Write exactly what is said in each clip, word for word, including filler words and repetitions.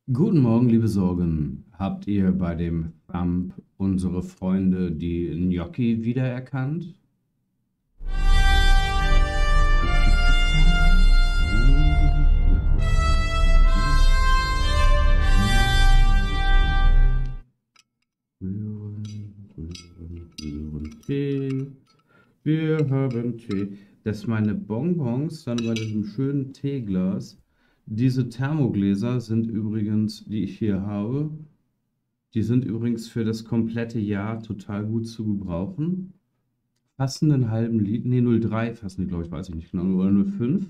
Guten Morgen, liebe Sorgen. Habt ihr bei dem Thumb unsere Freunde, die Gnocchi, wiedererkannt? Rühren, rühren, rühren, Tee. Wir haben Tee. Das sind meine Bonbons, dann bei diesem schönen Teeglas. Diese Thermogläser sind übrigens, die ich hier habe, die sind übrigens für das komplette Jahr total gut zu gebrauchen. Fassen einen halben Liter, nee, null Komma drei fassen die, glaube ich, weiß ich nicht genau, oder null Komma fünf.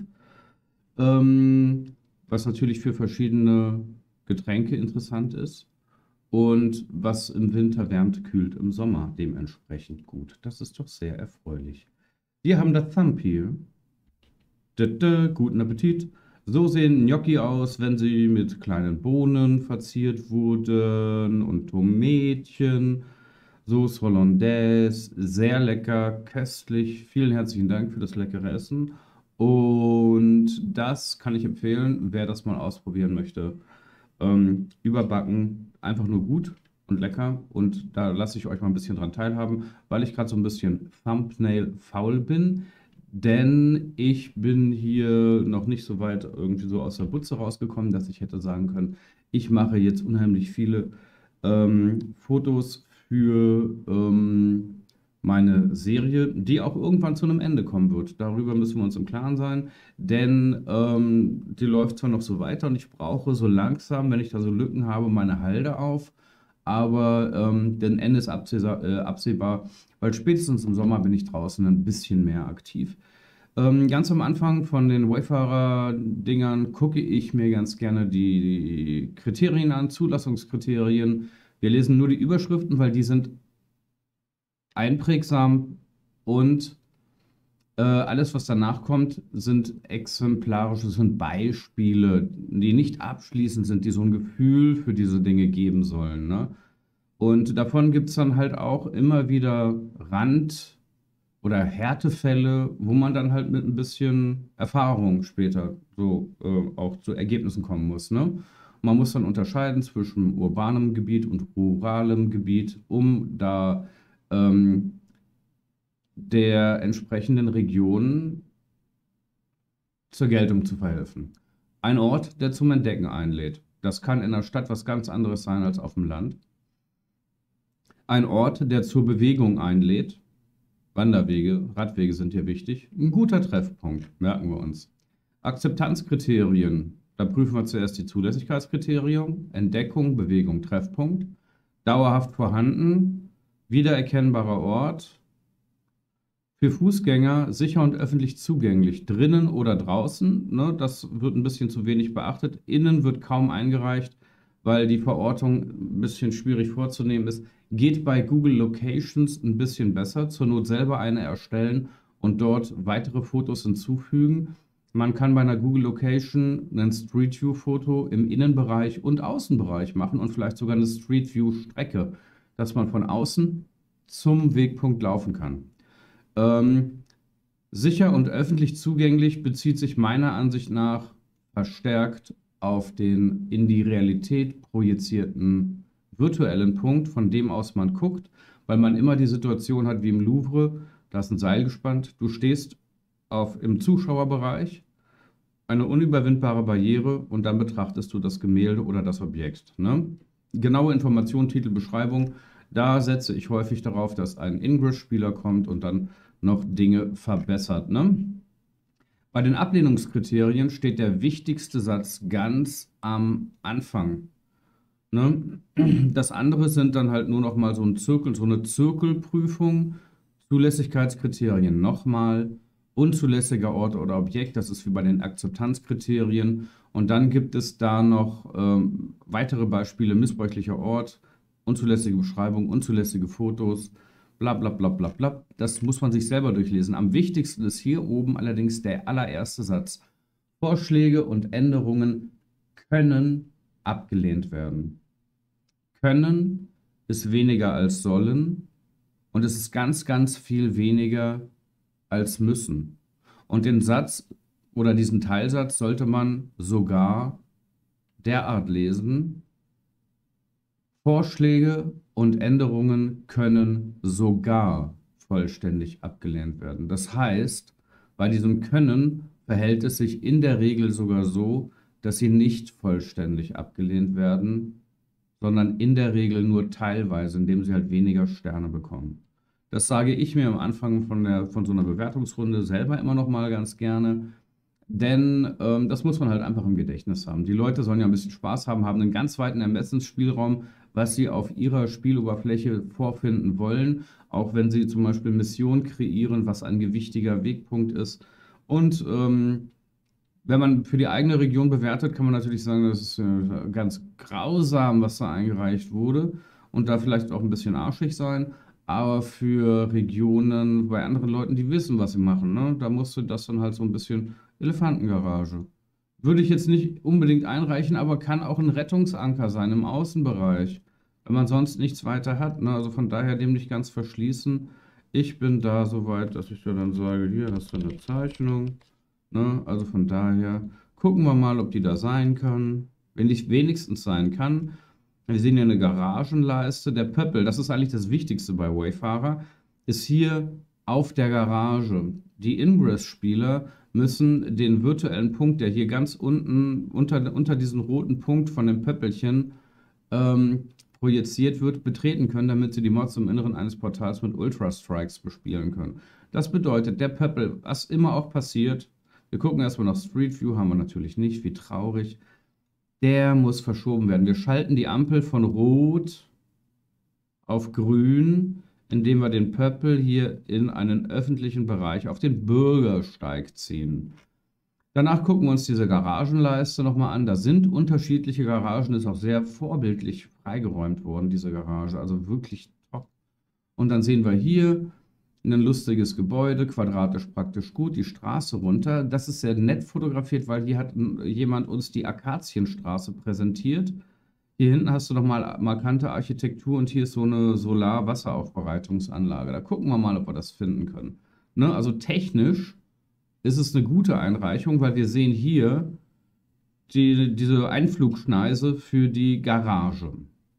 Ähm, was natürlich für verschiedene Getränke interessant ist und was im Winter wärmt, kühlt im Sommer dementsprechend gut. Das ist doch sehr erfreulich. Wir haben das Thumb hier. Dada, guten Appetit. So sehen Gnocchi aus, wenn sie mit kleinen Bohnen verziert wurden und Tomätchen. Sauce Hollandaise, sehr lecker, köstlich. Vielen herzlichen Dank für das leckere Essen. Und das kann ich empfehlen, wer das mal ausprobieren möchte. Ähm, überbacken, einfach nur gut und lecker. Und da lasse ich euch mal ein bisschen dran teilhaben, weil ich gerade so ein bisschen Thumbnail faul bin. Denn ich bin hier noch nicht so weit irgendwie so aus der Butze rausgekommen, dass ich hätte sagen können, ich mache jetzt unheimlich viele ähm, Fotos für ähm, meine Serie, die auch irgendwann zu einem Ende kommen wird. Darüber müssen wir uns im Klaren sein, denn ähm, die läuft zwar noch so weiter und ich brauche so langsam, wenn ich da so Lücken habe, meine Halde auf, aber ähm, das Ende ist absehbar, äh, absehbar, weil spätestens im Sommer bin ich draußen ein bisschen mehr aktiv. Ähm, ganz am Anfang von den Wayfarer-Dingern gucke ich mir ganz gerne die, die Kriterien an, Zulassungskriterien. Wir lesen nur die Überschriften, weil die sind einprägsam und äh, alles, was danach kommt, sind exemplarische, sind Beispiele, die nicht abschließend sind, die so ein Gefühl für diese Dinge geben sollen, ne? Und davon gibt es dann halt auch immer wieder Rand- oder Härtefälle, wo man dann halt mit ein bisschen Erfahrung später so äh, auch zu Ergebnissen kommen muss, ne? Man muss dann unterscheiden zwischen urbanem Gebiet und ruralem Gebiet, um da ähm, der entsprechenden Region zur Geltung zu verhelfen. Ein Ort, der zum Entdecken einlädt. Das kann in der Stadt was ganz anderes sein als auf dem Land. Ein Ort, der zur Bewegung einlädt. Wanderwege, Radwege sind hier wichtig. Ein guter Treffpunkt, merken wir uns. Akzeptanzkriterien. Da prüfen wir zuerst die Zulässigkeitskriterien. Entdeckung, Bewegung, Treffpunkt. Dauerhaft vorhanden. Wiedererkennbarer Ort. Für Fußgänger sicher und öffentlich zugänglich, drinnen oder draußen, ne, das wird ein bisschen zu wenig beachtet. Innen wird kaum eingereicht, weil die Verortung ein bisschen schwierig vorzunehmen ist. Geht bei Google Locations ein bisschen besser, zur Not selber eine erstellen und dort weitere Fotos hinzufügen. Man kann bei einer Google Location ein Street View Foto im Innenbereich und Außenbereich machen und vielleicht sogar eine Street View Strecke, dass man von außen zum Wegpunkt laufen kann. Ähm, sicher und öffentlich zugänglich bezieht sich meiner Ansicht nach verstärkt auf den in die Realität projizierten virtuellen Punkt, von dem aus man guckt, weil man immer die Situation hat wie im Louvre, da ist ein Seil gespannt, du stehst auf, im Zuschauerbereich, eine unüberwindbare Barriere und dann betrachtest du das Gemälde oder das Objekt. Ne? Genaue Informationen, Titel, Beschreibung, da setze ich häufig darauf, dass ein Ingress-Spieler kommt und dann noch Dinge verbessert. Ne? Bei den Ablehnungskriterien steht der wichtigste Satz ganz am Anfang. Ne? Das andere sind dann halt nur noch mal so ein Zirkel, so eine Zirkelprüfung, Zulässigkeitskriterien nochmal, unzulässiger Ort oder Objekt, das ist wie bei den Akzeptanzkriterien. Und dann gibt es da noch ähm, weitere Beispiele, missbräuchlicher Ort, unzulässige Beschreibung, unzulässige Fotos, bla bla bla bla bla. Das muss man sich selber durchlesen. Am wichtigsten ist hier oben allerdings der allererste Satz. Vorschläge und Änderungen können abgelehnt werden. Können ist weniger als sollen und es ist ganz, ganz viel weniger als müssen. Und den Satz oder diesen Teilsatz sollte man sogar derart lesen: Vorschläge und Änderungen können sogar vollständig abgelehnt werden. Das heißt, bei diesem Können verhält es sich in der Regel sogar so, dass sie nicht vollständig abgelehnt werden, sondern in der Regel nur teilweise, indem sie halt weniger Sterne bekommen. Das sage ich mir am Anfang von der, von so einer Bewertungsrunde selber immer noch mal ganz gerne, denn ähm, das muss man halt einfach im Gedächtnis haben. Die Leute sollen ja ein bisschen Spaß haben, haben einen ganz weiten Ermessensspielraum, was sie auf ihrer Spieloberfläche vorfinden wollen, auch wenn sie zum Beispiel Missionen kreieren, was ein gewichtiger Wegpunkt ist. Und ähm, wenn man für die eigene Region bewertet, kann man natürlich sagen, das ist äh, ganz grausam, was da eingereicht wurde und da vielleicht auch ein bisschen arschig sein. Aber für Regionen bei anderen Leuten, die wissen, was sie machen, ne, da musste das dann halt so ein bisschen Elefantengarage. Würde ich jetzt nicht unbedingt einreichen, aber kann auch ein Rettungsanker sein im Außenbereich, wenn man sonst nichts weiter hat. Ne? Also von daher dem nicht ganz verschließen. Ich bin da so weit, dass ich dir dann sage, hier hast du eine Zeichnung. Ne? Also von daher gucken wir mal, ob die da sein kann. Wenn die wenigstens sein kann. Wir sehen hier eine Garagenleiste. Der Pöppel, das ist eigentlich das Wichtigste bei Wayfarer, ist hier auf der Garage. Die Ingress-Spieler müssen den virtuellen Punkt, der hier ganz unten unter, unter diesem roten Punkt von dem Pöppelchen ähm, projiziert wird, betreten können, damit sie die Mods im Inneren eines Portals mit Ultra Strikes bespielen können. Das bedeutet, der Pöppel, was immer auch passiert, wir gucken erstmal nach Street View, haben wir natürlich nicht, wie traurig. Der muss verschoben werden. Wir schalten die Ampel von Rot auf Grün, indem wir den Pöppel hier in einen öffentlichen Bereich auf den Bürgersteig ziehen. Danach gucken wir uns diese Garagenleiste nochmal an. Da sind unterschiedliche Garagen, ist auch sehr vorbildlich freigeräumt worden, diese Garage. Also wirklich top. Und dann sehen wir hier ein lustiges Gebäude, quadratisch praktisch gut, die Straße runter. Das ist sehr nett fotografiert, weil hier hat jemand uns die Akazienstraße präsentiert. Hier hinten hast du nochmal markante Architektur und hier ist so eine Solar-Wasseraufbereitungsanlage. Da gucken wir mal, ob wir das finden können. Ne? Also technisch ist es eine gute Einreichung, weil wir sehen hier die, diese Einflugschneise für die Garage.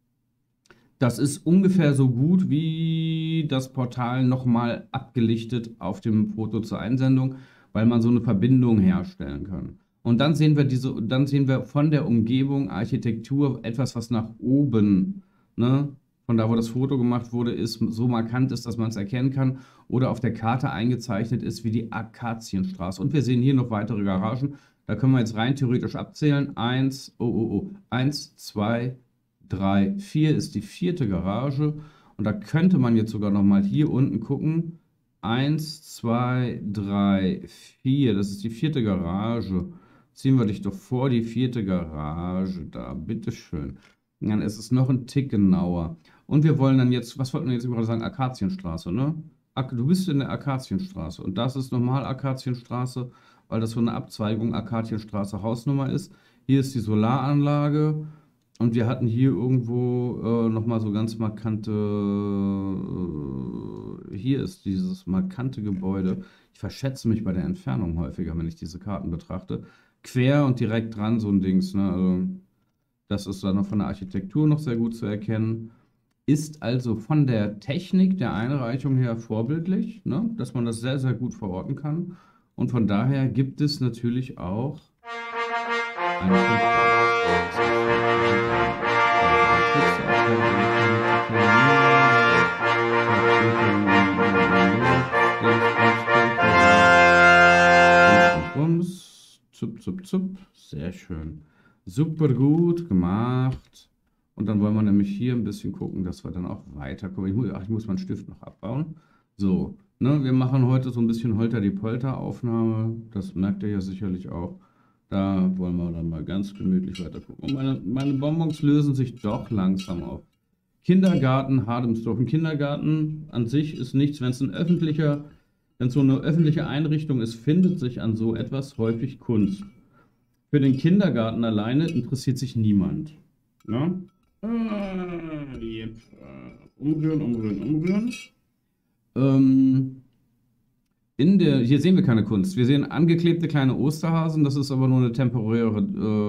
Das ist ungefähr so gut wie das Portal nochmal abgelichtet auf dem Foto zur Einsendung, weil man so eine Verbindung herstellen kann. Und dann sehen wir diese, dann sehen wir von der Umgebung Architektur etwas, was nach oben, ne, von da, wo das Foto gemacht wurde, ist, so markant ist, dass man es erkennen kann oder auf der Karte eingezeichnet ist wie die Akazienstraße. Und wir sehen hier noch weitere Garagen. Da können wir jetzt rein theoretisch abzählen. Eins, oh, oh, oh, eins, zwei, drei, vier ist die vierte Garage. Und da könnte man jetzt sogar noch mal hier unten gucken. Eins, zwei, drei, vier. Das ist die vierte Garage. Ziehen wir dich doch vor, die vierte Garage da. Bitteschön. Dann ist es noch ein Tick genauer. Und wir wollen dann jetzt, was wollten wir jetzt gerade sagen? Akazienstraße, ne? Du bist in der Akazienstraße. Und das ist normal Akazienstraße, weil das so eine Abzweigung Akazienstraße Hausnummer ist. Hier ist die Solaranlage. Und wir hatten hier irgendwo äh, nochmal so ganz markante, äh, hier ist dieses markante Gebäude. Ich verschätze mich bei der Entfernung häufiger, wenn ich diese Karten betrachte. Quer und direkt dran so ein Dings, ne? Also das ist dann noch von der Architektur noch sehr gut zu erkennen. Ist also von der Technik der Einreichung her vorbildlich, ne? Dass man das sehr, sehr gut verorten kann. Und von daher gibt es natürlich auch eine Zup, zup, zup. Sehr schön. Super gut gemacht. Und dann wollen wir nämlich hier ein bisschen gucken, dass wir dann auch weiterkommen. Ich muss, ach, ich muss meinen Stift noch abbauen. So, ne, wir machen heute so ein bisschen Holter-die-Polter-Aufnahme. Das merkt ihr ja sicherlich auch. Da wollen wir dann mal ganz gemütlich weiter gucken. Und meine, meine Bonbons lösen sich doch langsam auf. Kindergarten Hardemsdorf. Ein Kindergarten an sich ist nichts, wenn es ein öffentlicher, wenn es so eine öffentliche Einrichtung ist, findet sich an so etwas häufig Kunst. Für den Kindergarten alleine interessiert sich niemand. Ja? Ah, jetzt äh, umrühren, umrühren, umrühren. Ähm, in der, hier sehen wir keine Kunst. Wir sehen angeklebte kleine Osterhasen. Das ist aber nur eine temporäre, äh,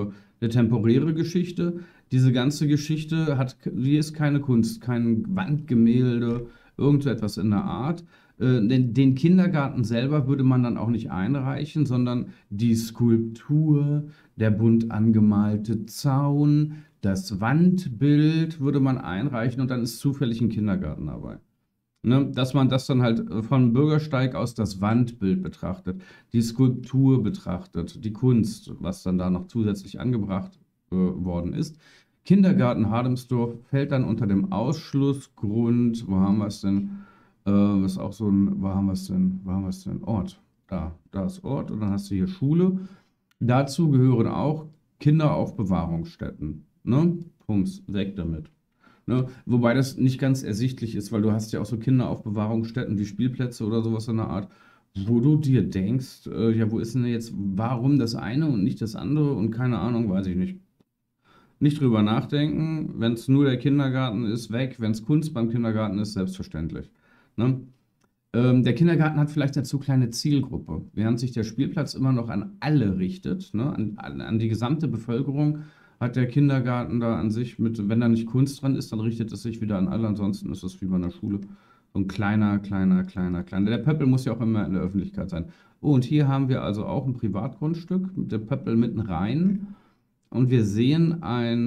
eine temporäre Geschichte. Diese ganze Geschichte hat, hier ist keine Kunst, kein Wandgemälde, irgend so etwas in der Art. Äh, den, den Kindergarten selber würde man dann auch nicht einreichen, sondern die Skulptur, der bunt angemalte Zaun, das Wandbild würde man einreichen und dann ist zufällig ein Kindergarten dabei. Ne, dass man das dann halt äh, von Bürgersteig aus das Wandbild betrachtet, die Skulptur betrachtet, die Kunst, was dann da noch zusätzlich angebracht äh, worden ist. Kindergarten Hademsdorf fällt dann unter dem Ausschlussgrund, wo haben wir es denn? Äh, was ist auch so ein, wo haben wir es denn? Wo haben wir es denn? Ort. Da, da ist Ort und dann hast du hier Schule. Dazu gehören auch Kinderaufbewahrungsstätten. Ne? Punkt, weg damit. Ne? Wobei das nicht ganz ersichtlich ist, weil du hast ja auch so Kinderaufbewahrungsstätten wie Spielplätze oder sowas in der Art, wo du dir denkst, äh, ja, wo ist denn jetzt, warum das eine und nicht das andere und keine Ahnung, weiß ich nicht. Nicht drüber nachdenken, wenn es nur der Kindergarten ist, weg, wenn es Kunst beim Kindergarten ist, selbstverständlich. Ne? Ähm, der Kindergarten hat vielleicht eine zu kleine Zielgruppe, während sich der Spielplatz immer noch an alle richtet, ne? An, an, an die gesamte Bevölkerung hat der Kindergarten da an sich mit, wenn da nicht Kunst dran ist, dann richtet es sich wieder an alle, ansonsten ist es wie bei einer Schule. So ein kleiner, kleiner, kleiner, kleiner. Der Pöppel muss ja auch immer in der Öffentlichkeit sein. Oh, und hier haben wir also auch ein Privatgrundstück mit dem Pöppel mitten rein. Und wir sehen ein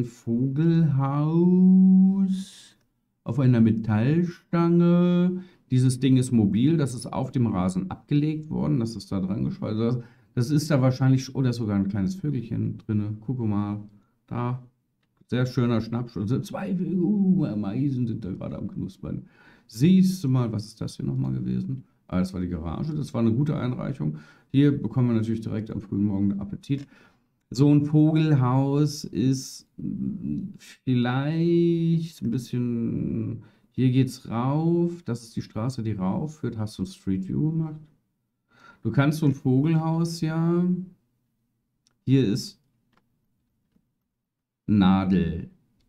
Vogelhaus auf einer Metallstange. Dieses Ding ist mobil, das ist auf dem Rasen abgelegt worden, das ist da dran geschweißt. Das, das ist da wahrscheinlich, oder sogar ein kleines Vögelchen drin. Guck mal, da, sehr schöner Schnaps. Also zwei Vögel, uh, Meisen sind da gerade am Knuspern. Siehst du mal, was ist das hier nochmal gewesen? Ah, das war die Garage, das war eine gute Einreichung. Hier bekommen wir natürlich direkt am frühen Morgen Appetit. So ein Vogelhaus ist vielleicht ein bisschen. Hier geht's rauf. Das ist die Straße, die rauf führt. Hast du ein Street View gemacht? Du kannst so ein Vogelhaus ja. Hier ist Nadel.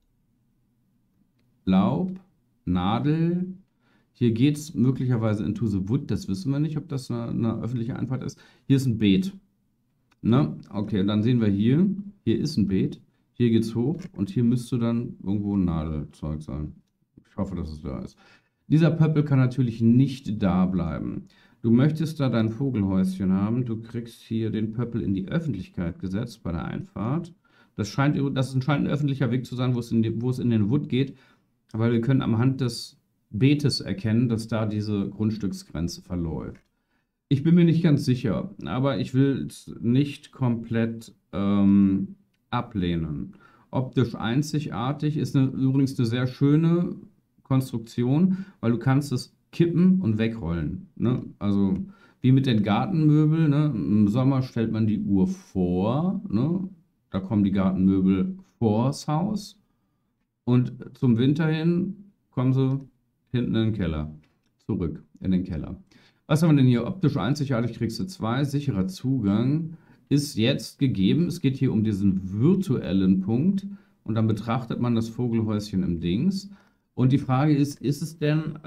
Laub, Nadel. Hier geht's möglicherweise into the wood. Das wissen wir nicht, ob das eine, eine öffentliche Einfahrt ist. Hier ist ein Beet. Ne? Okay, dann sehen wir hier, hier ist ein Beet, hier geht's hoch und hier müsste dann irgendwo ein Nadelzeug sein. Ich hoffe, dass es da ist. Dieser Pöppel kann natürlich nicht da bleiben. Du möchtest da dein Vogelhäuschen haben, du kriegst hier den Pöppel in die Öffentlichkeit gesetzt bei der Einfahrt. Das scheint, das scheint ein öffentlicher Weg zu sein, wo es in die, wo es in den Wood geht, aber wir können am Hand des Beetes erkennen, dass da diese Grundstücksgrenze verläuft. Ich bin mir nicht ganz sicher, aber ich will es nicht komplett ähm, ablehnen. Optisch einzigartig ist eine, übrigens eine sehr schöne Konstruktion, weil du kannst es kippen und wegrollen. Ne? Also wie mit den Gartenmöbeln. Ne? Im Sommer stellt man die Uhr vor. Ne? Da kommen die Gartenmöbel vors Haus. Und zum Winter hin kommen sie hinten in den Keller. Zurück in den Keller. Was haben wir denn hier? Optisch einzigartig kriegst du zwei. Sicherer Zugang ist jetzt gegeben. Es geht hier um diesen virtuellen Punkt. Und dann betrachtet man das Vogelhäuschen im Dings. Und die Frage ist, ist es denn,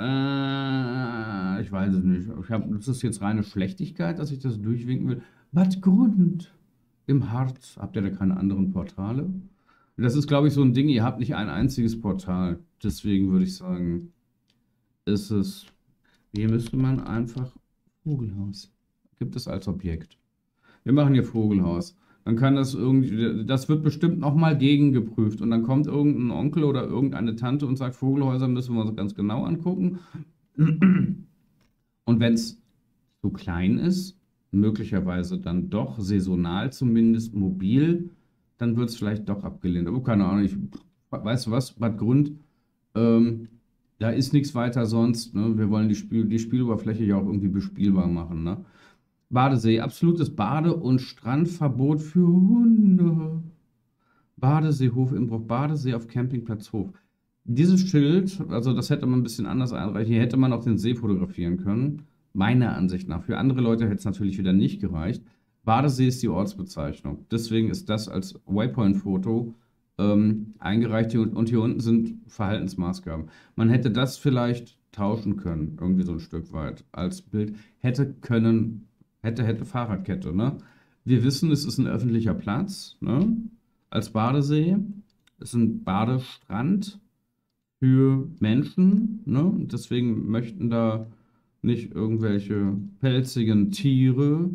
äh, ich weiß es nicht, ich hab, das ist jetzt reine Schlechtigkeit, dass ich das durchwinken will. Bad Grund im Harz. Habt ihr da keine anderen Portale? Das ist, glaube ich, so ein Ding, ihr habt nicht ein einziges Portal. Deswegen würde ich sagen, ist es... Hier müsste man einfach Vogelhaus. Gibt es als Objekt. Wir machen hier Vogelhaus. Dann kann das irgendwie, das wird bestimmt nochmal gegengeprüft. Und dann kommt irgendein Onkel oder irgendeine Tante und sagt, Vogelhäuser müssen wir uns ganz genau angucken. Und wenn es zu klein ist, möglicherweise dann doch saisonal zumindest mobil, dann wird es vielleicht doch abgelehnt. Aber keine Ahnung, ich, weißt du was, Bad Grund, ähm, da ist nichts weiter sonst. Ne? Wir wollen die, Spiel die Spieloberfläche ja auch irgendwie bespielbar machen. Ne? Badesee, absolutes Bade- und Strandverbot für Hunde. Badeseehof im Bruch, Badesee auf Campingplatz Hof. Dieses Schild, also das hätte man ein bisschen anders einreichen. Hier hätte man auch den See fotografieren können. Meiner Ansicht nach. Für andere Leute hätte es natürlich wieder nicht gereicht. Badesee ist die Ortsbezeichnung. Deswegen ist das als Waypoint-Foto ähm, eingereicht und, und hier unten sind Verhaltensmaßgaben. Man hätte das vielleicht tauschen können, irgendwie so ein Stück weit als Bild. Hätte können, hätte, hätte Fahrradkette, ne? Wir wissen, es ist ein öffentlicher Platz, ne? als Badesee. Es ist ein Badestrand für Menschen, ne? Und deswegen möchten da nicht irgendwelche pelzigen Tiere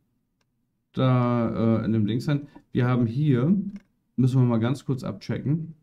da äh, in dem Ding sein. Wir haben hier, müssen wir mal ganz kurz abchecken,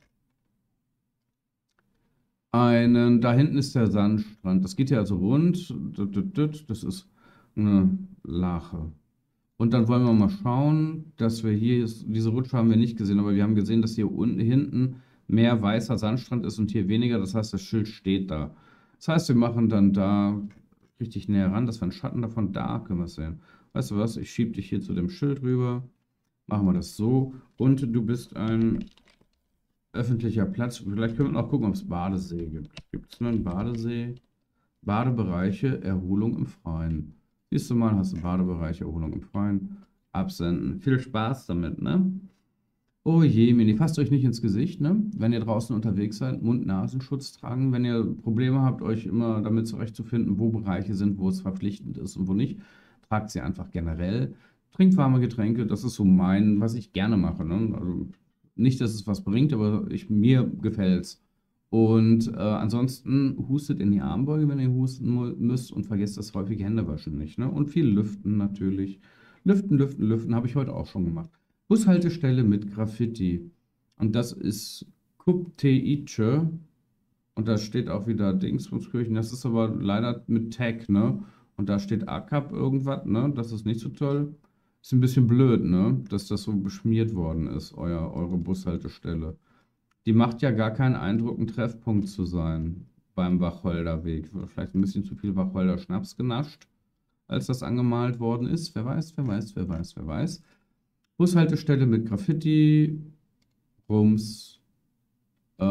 einen, da hinten ist der Sandstrand. Das geht hier also rund. Das ist eine Lache. Und dann wollen wir mal schauen, dass wir hier, diese Rutsche haben wir nicht gesehen, aber wir haben gesehen, dass hier unten hinten mehr weißer Sandstrand ist und hier weniger. Das heißt, das Schild steht da. Das heißt, wir machen dann da richtig näher ran, dass wir einen Schatten davon, da können wir es sehen. Weißt du was? Ich schiebe dich hier zu dem Schild rüber. Machen wir das so. Und du bist ein öffentlicher Platz. Vielleicht können wir noch gucken, ob es Badesee gibt. Gibt es einen Badesee? Badebereiche, Erholung im Freien. Siehst du mal, hast du Badebereiche, Erholung im Freien. Absenden. Viel Spaß damit, ne? Oh je, Mini, fasst euch nicht ins Gesicht, ne? Wenn ihr draußen unterwegs seid, Mund-Nasenschutz tragen. Wenn ihr Probleme habt, euch immer damit zurechtzufinden, wo Bereiche sind, wo es verpflichtend ist und wo nicht, tragt sie einfach generell. Trinkt warme Getränke, das ist so mein, was ich gerne mache, ne? Also nicht, dass es was bringt, aber ich, mir gefällt's. Und äh, ansonsten hustet in die Armbeuge, wenn ihr husten mu- müsst und vergesst das häufige Händewaschen nicht, ne? Und viel Lüften natürlich. Lüften, lüften, lüften habe ich heute auch schon gemacht. Bushaltestelle mit Graffiti. Und das ist Kupteice. Und da steht auch wieder Dingsbumskirchen. Das ist aber leider mit Tag, ne? Und da steht A K A P irgendwas, ne? Das ist nicht so toll. Ist ein bisschen blöd, ne? Dass das so beschmiert worden ist, euer, eure Bushaltestelle. Die macht ja gar keinen Eindruck, ein Treffpunkt zu sein beim Wacholderweg. Vielleicht ein bisschen zu viel Wacholder Schnaps genascht, als das angemalt worden ist. Wer weiß, wer weiß, wer weiß, wer weiß. Bushaltestelle mit Graffiti, Rums, äh,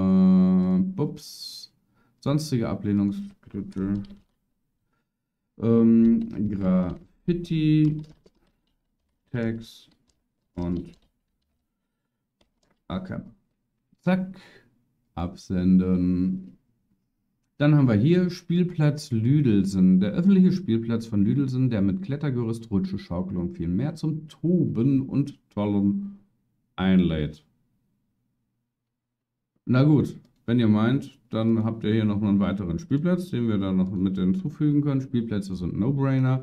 Bups, sonstige Ablehnungsgründe, ähm, Graffiti, Tags und A K A P. Zack, absenden. Dann haben wir hier Spielplatz Lüdelsen. Der öffentliche Spielplatz von Lüdelsen, der mit Klettergerüst, Rutsche, Schaukel und viel mehr zum Toben und Tollen einlädt. Na gut, wenn ihr meint, dann habt ihr hier noch einen weiteren Spielplatz, den wir dann noch mit hinzufügen können. Spielplätze sind No-Brainer.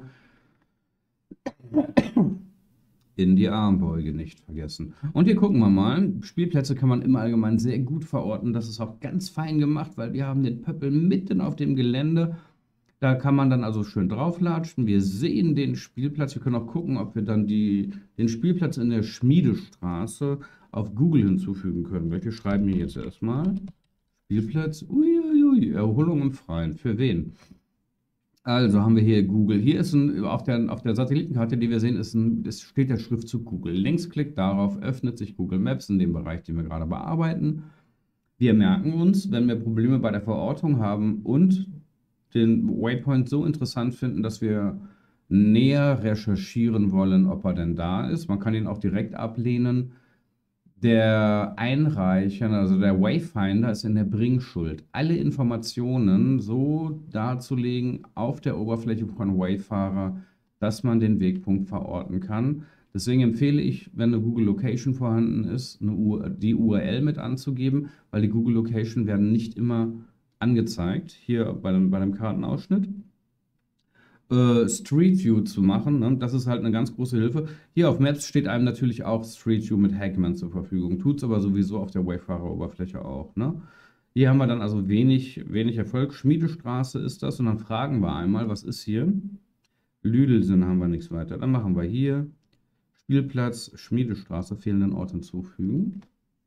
In die Armbeuge nicht vergessen. Und hier gucken wir mal. Spielplätze kann man im Allgemeinen sehr gut verorten. Das ist auch ganz fein gemacht, weil wir haben den Pöppel mitten auf dem Gelände. Da kann man dann also schön drauflatschen. Wir sehen den Spielplatz. Wir können auch gucken, ob wir dann die, den Spielplatz in der Schmiedestraße auf Google hinzufügen können. Welche schreiben wir jetzt erstmal? Spielplatz, uiuiui, Erholung im Freien. Für wen? Also haben wir hier Google. Hier ist ein, auf der, auf der Satellitenkarte, die wir sehen, ist ein, es steht der Schriftzug Google. Linksklick darauf, öffnet sich Google Maps in dem Bereich, den wir gerade bearbeiten. Wir merken uns, wenn wir Probleme bei der Verortung haben und den Waypoint so interessant finden, dass wir näher recherchieren wollen, ob er denn da ist. Man kann ihn auch direkt ablehnen. Der Einreicher, also der Wayfinder, ist in der Bringschuld, alle Informationen so darzulegen auf der Oberfläche von Wayfarer, dass man den Wegpunkt verorten kann. Deswegen empfehle ich, wenn eine Google Location vorhanden ist, eine U die U R L mit anzugeben, weil die Google Location werden nicht immer angezeigt, hier bei dem, bei dem Kartenausschnitt. Äh, Street View zu machen, ne? Das ist halt eine ganz große Hilfe. Hier auf Maps steht einem natürlich auch Street View mit Hackman zur Verfügung. Tut es aber sowieso auf der Wayfarer-Oberfläche auch, ne? Hier haben wir dann also wenig, wenig Erfolg. Schmiedestraße ist das und dann fragen wir einmal, was ist hier? Lüdelsen haben wir nichts weiter. Dann machen wir hier Spielplatz, Schmiedestraße, fehlenden Ort hinzufügen.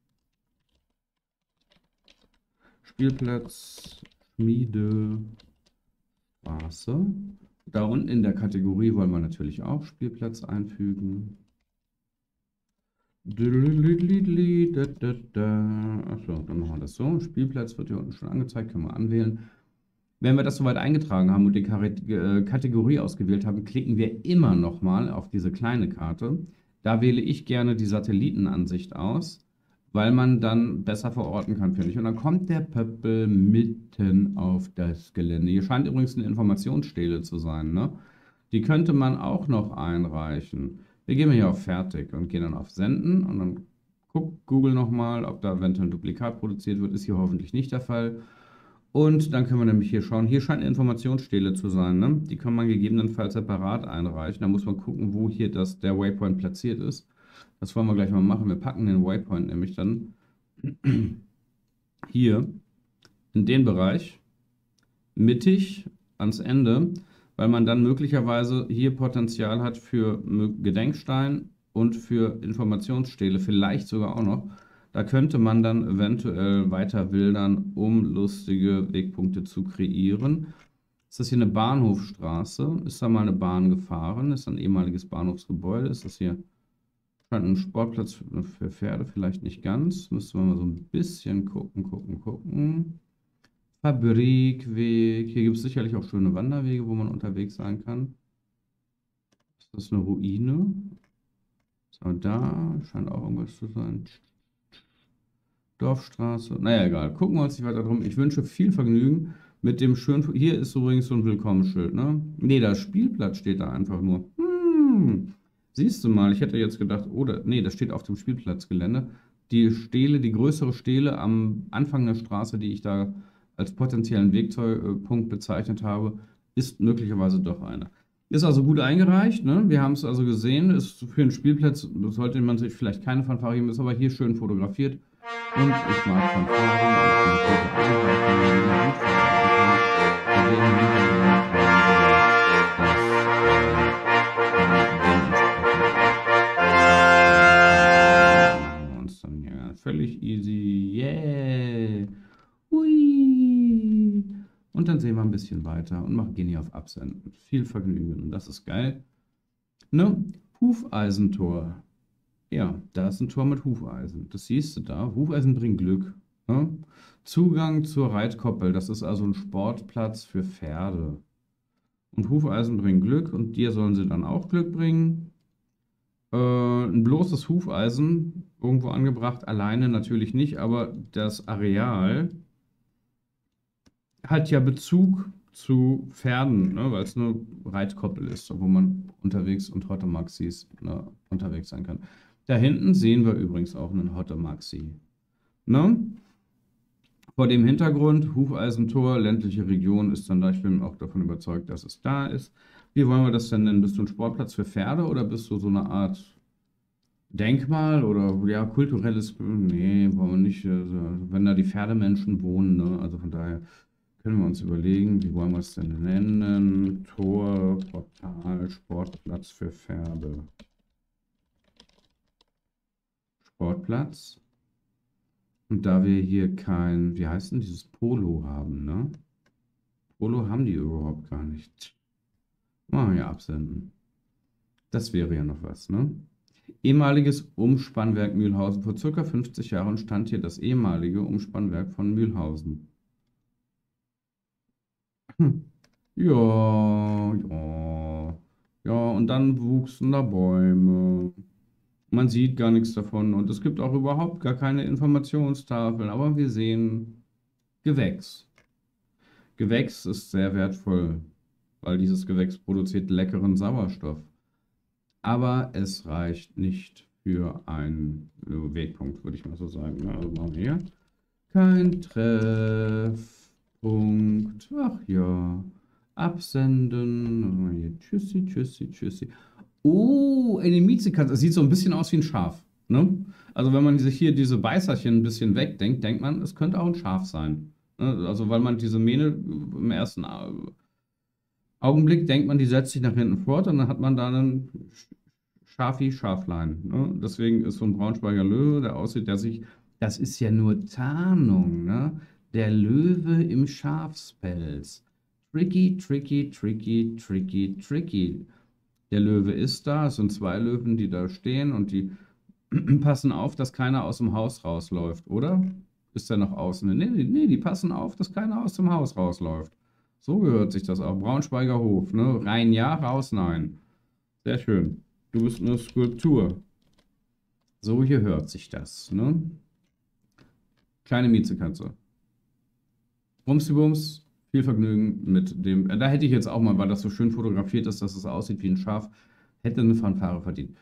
Spielplatz, Schmiedestraße. Da unten in der Kategorie wollen wir natürlich auch Spielplatz einfügen. Achso, dann machen wir das so. Spielplatz wird hier unten schon angezeigt, können wir anwählen. Wenn wir das soweit eingetragen haben und die Kategorie ausgewählt haben, klicken wir immer noch mal auf diese kleine Karte. Da wähle ich gerne die Satellitenansicht aus, weil man dann besser verorten kann, finde ich. Und dann kommt der Pöppel mitten auf das Gelände. Hier scheint übrigens eine Informationsstele zu sein, ne? Die könnte man auch noch einreichen. Wir gehen hier auf Fertig und gehen dann auf Senden und dann Guck Google nochmal, ob da eventuell ein Duplikat produziert wird. Ist hier hoffentlich nicht der Fall. Und dann können wir nämlich hier schauen. Hier scheint eine Informationsstele zu sein. Ne? Die kann man gegebenenfalls separat einreichen. Da muss man gucken, wo hier das, der Waypoint platziert ist. Das wollen wir gleich mal machen. Wir packen den Waypoint nämlich dann hier in den Bereich mittig ans Ende, weil man dann möglicherweise hier Potenzial hat für Gedenkstein und für Informationsstele, vielleicht sogar auch noch. Da könnte man dann eventuell weiter wildern, um lustige Wegpunkte zu kreieren. Ist das hier eine Bahnhofstraße? Ist da mal eine Bahn gefahren? Ist ein ehemaliges Bahnhofsgebäude? Ist das hier ein Sportplatz für Pferde? Vielleicht nicht ganz. Müssen wir mal so ein bisschen gucken, gucken, gucken. Fabrikweg. Hier gibt es sicherlich auch schöne Wanderwege, wo man unterwegs sein kann. Ist das eine Ruine? So, da scheint auch irgendwas zu sein. Dorfstraße. Naja, egal. Gucken wir uns nicht weiter drum. Ich wünsche viel Vergnügen mit dem schönen... Hier ist übrigens so ein Willkommensschild, ne? Nee, das Spielplatz steht da einfach nur. Hm. Siehst du mal, ich hätte jetzt gedacht, oder... Nee, das steht auf dem Spielplatzgelände. Die Stele, die größere Stele am Anfang der Straße, die ich da als potenziellen Wegpunkt bezeichnet habe, ist möglicherweise doch eine. Ist also gut eingereicht, ne? Wir haben es also gesehen. Ist für einen Spielplatz sollte man sich vielleicht keine Fanfare geben, ist aber hier schön fotografiert. Und ich mag Fanfare. Ja, völlig easy. Yeah. Hui. Und dann sehen wir ein bisschen weiter und machen, gehen hier auf Absenden. Viel Vergnügen. Das ist geil. Ne? Hufeisentor. Ja, da ist ein Tor mit Hufeisen. Das siehst du da. Hufeisen bringt Glück. Ne? Zugang zur Reitkoppel. Das ist also ein Sportplatz für Pferde. Und Hufeisen bringen Glück und dir sollen sie dann auch Glück bringen. Äh, ein bloßes Hufeisen irgendwo angebracht, alleine natürlich nicht, aber das Areal hat ja Bezug zu Pferden, ne? Weil es eine Reitkoppel ist, wo man unterwegs und Hotte Maxis ne, unterwegs sein kann. Da hinten sehen wir übrigens auch einen Hotte Maxi. Ne? Vor dem Hintergrund, Hufeisentor, ländliche Region, ist dann da, ich bin auch davon überzeugt, dass es da ist. Wie wollen wir das denn nennen? Bist du ein Sportplatz für Pferde oder bist du so eine Art Denkmal oder ja, kulturelles? Nee, wollen wir nicht. Also, wenn da die Pferdemenschen wohnen, ne? Also von daher können wir uns überlegen, wie wollen wir es denn nennen? Tor, Portal, Sportplatz für Pferde. Sportplatz. Und da wir hier kein, wie heißt denn dieses Polo haben, ne? Polo haben die überhaupt gar nicht. Machen wir absenden. Das wäre ja noch was, ne? Ehemaliges Umspannwerk Mühlhausen. Vor circa fünfzig Jahren stand hier das ehemalige Umspannwerk von Mühlhausen. Hm. Ja, ja. Ja, und dann wuchsen da Bäume. Man sieht gar nichts davon und es gibt auch überhaupt gar keine Informationstafeln, aber wir sehen Gewächs. Gewächs ist sehr wertvoll, weil dieses Gewächs produziert leckeren Sauerstoff. Aber es reicht nicht für einen Wegpunkt, würde ich mal so sagen. Also machen wir hier kein Treffpunkt. Ach ja, absenden. Hier. Tschüssi, tschüssi, tschüssi. Oh, eine Miezekatze. Das sieht so ein bisschen aus wie ein Schaf. Ne? Also wenn man sich hier diese Beißerchen ein bisschen wegdenkt, denkt man, es könnte auch ein Schaf sein. Ne? Also weil man diese Mähne im ersten Augenblick denkt man, die setzt sich nach hinten fort und dann hat man da einen Schafi, Schaflein. Ne? Deswegen ist so ein Braunschweiger Löwe, der aussieht, der sich, das ist ja nur Tarnung, ne? Der Löwe im Schafspelz. Tricky, tricky, tricky, tricky, tricky. Der Löwe ist da, es sind zwei Löwen, die da stehen und die passen auf, dass keiner aus dem Haus rausläuft, oder? Ist der noch außen? Nee, nee, die passen auf, dass keiner aus dem Haus rausläuft. So gehört sich das auch. Braunschweiger Hof, ne? Rein ja, raus nein. Sehr schön. Du bist eine Skulptur. So gehört sich das, ne? Kleine Miezekatze. Bumsibums, viel Vergnügen mit dem. Da hätte ich jetzt auch mal, weil das so schön fotografiert ist, dass es aussieht wie ein Schaf, hätte eine Fanfare verdient.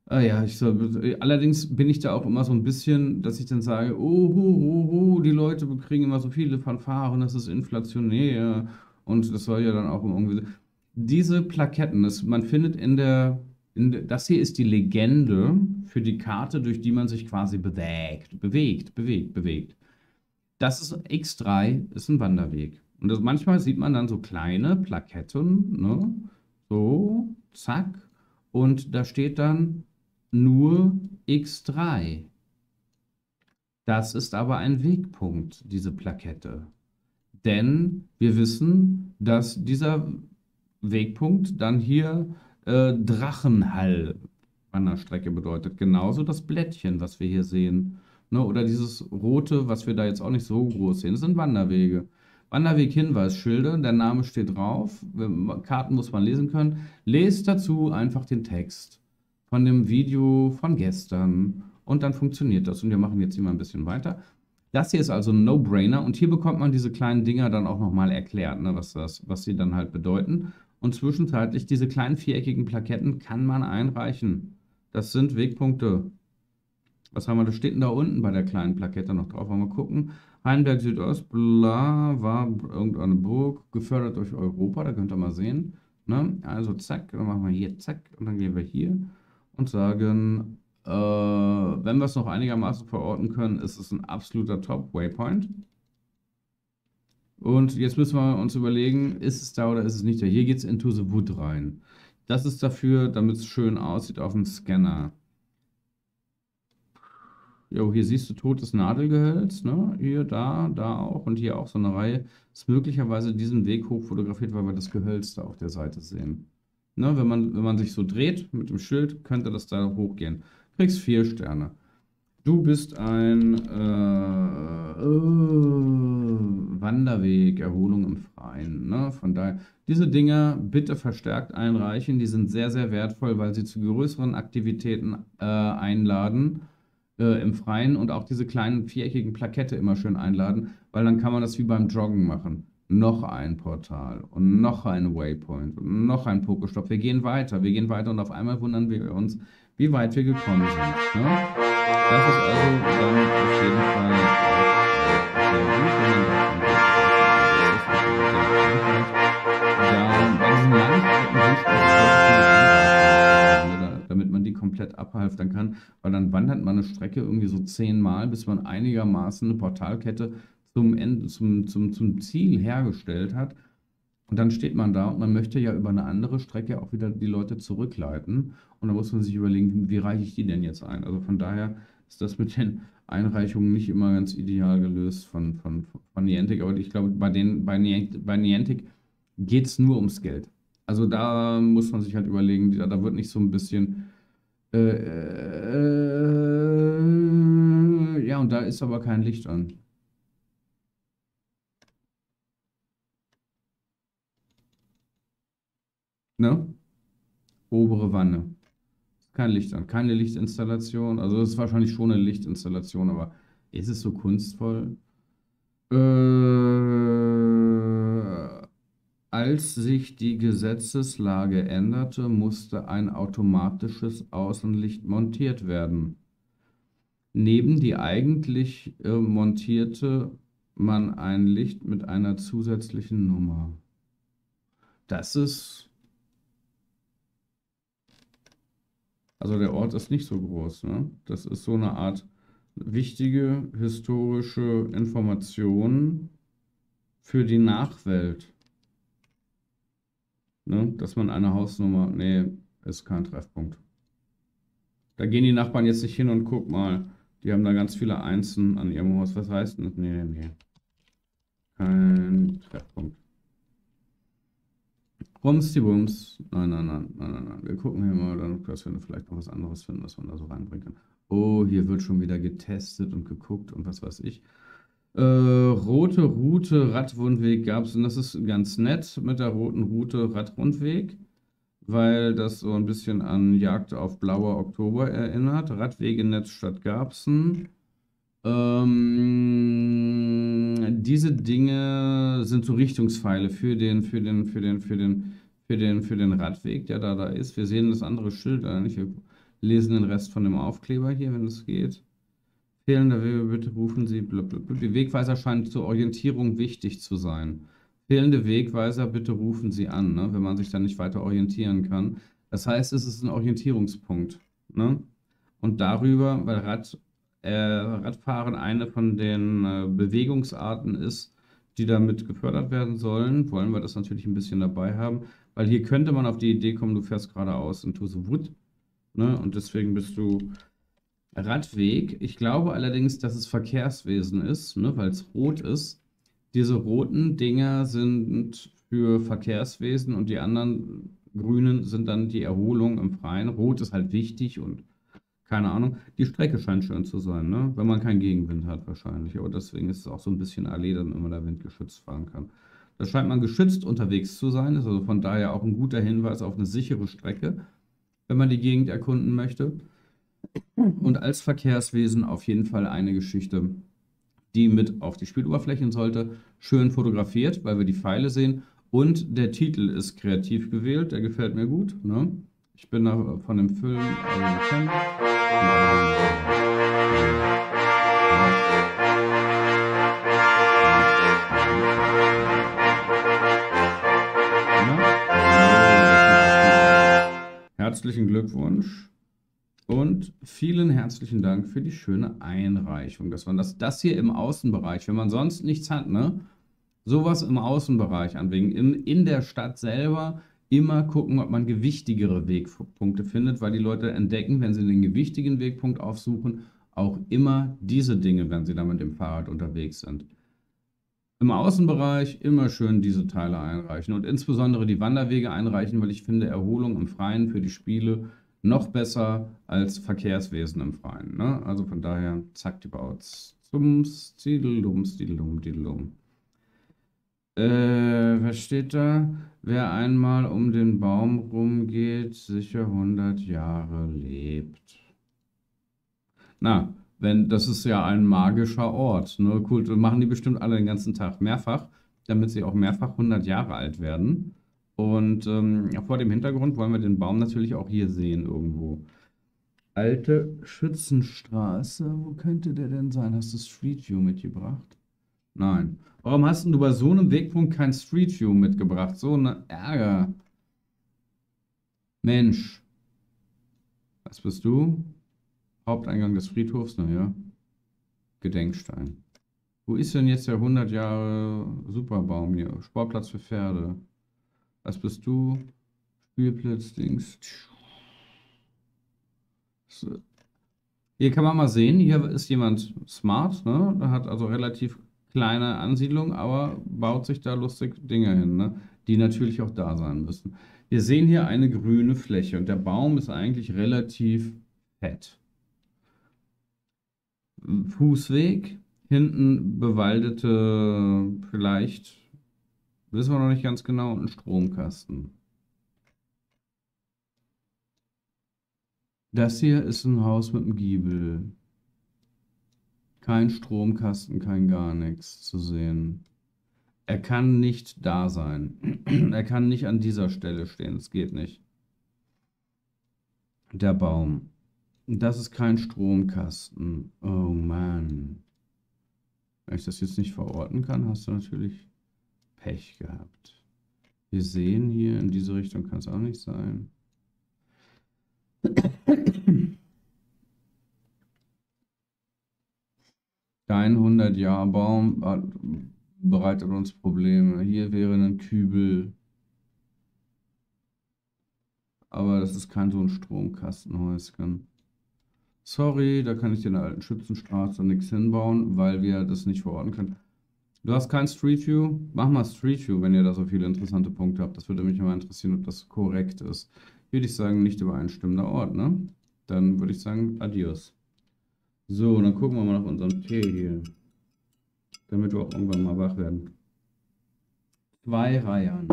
Ah ja, ich soll, allerdings bin ich da auch immer so ein bisschen, dass ich dann sage, oh, hu, hu, hu, die Leute kriegen immer so viele Fanfaren, das ist inflationär und das soll ja dann auch irgendwie. Diese Plaketten, das, man findet in der, in der, das hier ist die Legende für die Karte, durch die man sich quasi bewegt, bewegt, bewegt, bewegt. Das ist X drei, ist ein Wanderweg. Und das, manchmal sieht man dann so kleine Plaketten, ne? So, zack. Und da steht dann nur X drei. Das ist aber ein Wegpunkt, diese Plakette. Denn wir wissen, dass dieser Wegpunkt dann hier äh, Drachenhall Wanderstrecke bedeutet. Genauso das Blättchen, was wir hier sehen. Ne, oder dieses rote, was wir da jetzt auch nicht so groß sehen. Das sind Wanderwege. Wanderweg-Hinweisschilder, der Name steht drauf. Karten muss man lesen können. Lest dazu einfach den Text von dem Video von gestern und dann funktioniert das. Und wir machen jetzt hier mal ein bisschen weiter. Das hier ist also ein No-Brainer und hier bekommt man diese kleinen Dinger dann auch nochmal erklärt, ne, was das, was sie dann halt bedeuten. Und zwischenzeitlich diese kleinen viereckigen Plaketten kann man einreichen. Das sind Wegpunkte. Was haben wir? Das steht denn da unten bei der kleinen Plakette noch drauf. Wollen wir gucken. Heinsberg Südost, bla, war irgendeine Burg, gefördert durch Europa. Da könnt ihr mal sehen. Ne? Also zack, dann machen wir hier zack und dann gehen wir hier und sagen, äh, wenn wir es noch einigermaßen verorten können, ist es ein absoluter Top-Waypoint. Und jetzt müssen wir uns überlegen, ist es da oder ist es nicht da? Hier geht es into the wood rein. Das ist dafür, damit es schön aussieht auf dem Scanner. Jo, hier siehst du totes Nadelgehölz, ne? Hier, da, da auch und hier auch so eine Reihe. Ist möglicherweise diesen Weg hoch fotografiert, weil wir das Gehölz da auf der Seite sehen. Ne? Wenn man, wenn man sich so dreht mit dem Schild, könnte das da hochgehen. Kriegst vier Sterne. Du bist ein äh, äh, Wanderweg, Erholung im Freien. Ne? Von daher, diese Dinger bitte verstärkt einreichen. Die sind sehr, sehr wertvoll, weil sie zu größeren Aktivitäten äh, einladen äh, im Freien und auch diese kleinen viereckigen Plakette immer schön einladen, weil dann kann man das wie beim Joggen machen. Noch ein Portal und noch ein Waypoint und noch ein Pokestopp. Wir gehen weiter, wir gehen weiter und auf einmal wundern wir uns, wie weit wir gekommen sind. Ne? Das ist also dann auf jeden Fall auch sehr gut, wenn man davon da bei diesen Langstrecken wünscht man sich wirklich, damit man die komplett abhalftern kann, weil dann wandert man eine Strecke irgendwie so zehnmal, bis man einigermaßen eine Portalkette zum Ende, zum, zum, zum Ziel hergestellt hat. Und dann steht man da und man möchte ja über eine andere Strecke auch wieder die Leute zurückleiten. Und da muss man sich überlegen, wie reiche ich die denn jetzt ein? Also von daher ist das mit den Einreichungen nicht immer ganz ideal gelöst von, von, von Niantic. Aber ich glaube, bei, den, bei, Niantic, bei Niantic geht es nur ums Geld. Also da muss man sich halt überlegen, da, da wird nicht so ein bisschen. Äh, äh, ja, und da ist aber kein Licht an. Ne? Obere Wanne. Kein Licht an, keine Lichtinstallation. Also es ist wahrscheinlich schon eine Lichtinstallation, aber ist es so kunstvoll? Äh, als sich die Gesetzeslage änderte, musste ein automatisches Außenlicht montiert werden. Neben die eigentlich äh, montierte man ein Licht mit einer zusätzlichen Nummer. Das ist, also der Ort ist nicht so groß, ne? Das ist so eine Art wichtige historische Information für die Nachwelt. Ne? Dass man eine Hausnummer, nee, ist kein Treffpunkt. Da gehen die Nachbarn jetzt nicht hin und guck mal, die haben da ganz viele Einsen an ihrem Haus. Was heißt denn das? Nee, nee, nee. Kein Treffpunkt. Rums die Bums. Nein, nein, nein, nein, nein, nein. Wir gucken hier mal, dann, dass wir vielleicht noch was anderes finden, was man da so reinbringen kann. Oh, hier wird schon wieder getestet und geguckt und was weiß ich. Äh, rote Route, Radrundweg gab es und das ist ganz nett mit der roten Route, Radrundweg, weil das so ein bisschen an Jagd auf Blauer Oktober erinnert. Radwegenetz statt Garbsen. Ähm, diese Dinge sind so Richtungspfeile für den, für den, für den, für den, für den, für den Radweg, der da, da ist. Wir sehen das andere Schild da nicht. Wir lesen den Rest von dem Aufkleber hier, wenn es geht. Fehlende Wege, bitte rufen Sie. Blablabla. Die Wegweiser scheinen zur Orientierung wichtig zu sein. Fehlende Wegweiser, bitte rufen Sie an, ne, wenn man sich dann nicht weiter orientieren kann. Das heißt, es ist ein Orientierungspunkt. Ne? Und darüber, weil Rad, äh, Radfahren eine von den äh, Bewegungsarten ist, die damit gefördert werden sollen, wollen wir das natürlich ein bisschen dabei haben, weil hier könnte man auf die Idee kommen, du fährst geradeaus und tust so Wut, ne? Und deswegen bist du Radweg. Ich glaube allerdings, dass es Verkehrswesen ist, ne, weil es rot ist. Diese roten Dinger sind für Verkehrswesen und die anderen grünen sind dann die Erholung im Freien. Rot ist halt wichtig und keine Ahnung. Die Strecke scheint schön zu sein, ne? Wenn man keinen Gegenwind hat wahrscheinlich. Aber deswegen ist es auch so ein bisschen Allee, damit man da windgeschützt fahren kann. Da scheint man geschützt unterwegs zu sein. Ist also von daher auch ein guter Hinweis auf eine sichere Strecke, wenn man die Gegend erkunden möchte. Und als Verkehrswesen auf jeden Fall eine Geschichte, die mit auf die Spieloberflächen sollte. Schön fotografiert, weil wir die Pfeile sehen. Und der Titel ist kreativ gewählt, der gefällt mir gut. Ne? Ich bin da von dem Film also ein Fan. Herzlichen Glückwunsch. Und vielen herzlichen Dank für die schöne Einreichung. Das war das, das hier im Außenbereich. Wenn man sonst nichts hat, ne? Sowas im Außenbereich anwägen. In, in der Stadt selber immer gucken, ob man gewichtigere Wegpunkte findet, weil die Leute entdecken, wenn sie den gewichtigen Wegpunkt aufsuchen, auch immer diese Dinge, wenn sie dann mit dem Fahrrad unterwegs sind. Im Außenbereich immer schön diese Teile einreichen und insbesondere die Wanderwege einreichen, weil ich finde Erholung im Freien für die Spiele noch besser als Verkehrswesen im Freien. Ne? Also von daher, zack, die Bauts. Zums, Ziedeldums, Ziedeldum, Ziedeldum. Äh, was steht da? Wer einmal um den Baum rumgeht, sicher hundert Jahre lebt. Na, wenn, das ist ja ein magischer Ort. Ne? Cool, das machen die bestimmt alle den ganzen Tag mehrfach, damit sie auch mehrfach hundert Jahre alt werden. Und ähm, vor dem Hintergrund wollen wir den Baum natürlich auch hier sehen irgendwo. Alte Schützenstraße, wo könnte der denn sein? Hast du Street View mitgebracht? Nein. Warum hast denn du bei so einem Wegpunkt kein Street View mitgebracht? So ein Ärger. Mensch. Was bist du? Haupteingang des Friedhofs, naja. Gedenkstein. Wo ist denn jetzt der hundert Jahre Superbaum hier? Sportplatz für Pferde. Was bist du? Spielplatz, Dings. So. Hier kann man mal sehen, hier ist jemand smart, ne? Der hat also relativ kleine Ansiedlung, aber baut sich da lustig Dinge hin, ne? Die natürlich auch da sein müssen. Wir sehen hier eine grüne Fläche und der Baum ist eigentlich relativ fett. Fußweg, hinten bewaldete, vielleicht, wissen wir noch nicht ganz genau, ein Stromkasten. Das hier ist ein Haus mit einem Giebel. Kein Stromkasten, kein gar nichts zu sehen. Er kann nicht da sein. Er kann nicht an dieser Stelle stehen. Es geht nicht. Der Baum. Das ist kein Stromkasten. Oh Mann. Wenn ich das jetzt nicht verorten kann, hast du natürlich Pech gehabt. Wir sehen hier, in diese Richtung kann es auch nicht sein. Kein hundert-Jahr-Baum bereitet uns Probleme. Hier wäre ein Kübel. Aber das ist kein so ein Stromkastenhäuschen. Sorry, da kann ich dir in der alten Schützenstraße nichts hinbauen, weil wir das nicht verorten können. Du hast kein Street View? Mach mal Street View, wenn ihr da so viele interessante Punkte habt. Das würde mich mal interessieren, ob das korrekt ist. Würde ich sagen, nicht übereinstimmender Ort, ne? Dann würde ich sagen, adios. So, dann gucken wir mal nach unserem Tee hier. Damit wir auch irgendwann mal wach werden. Zwei Reihen.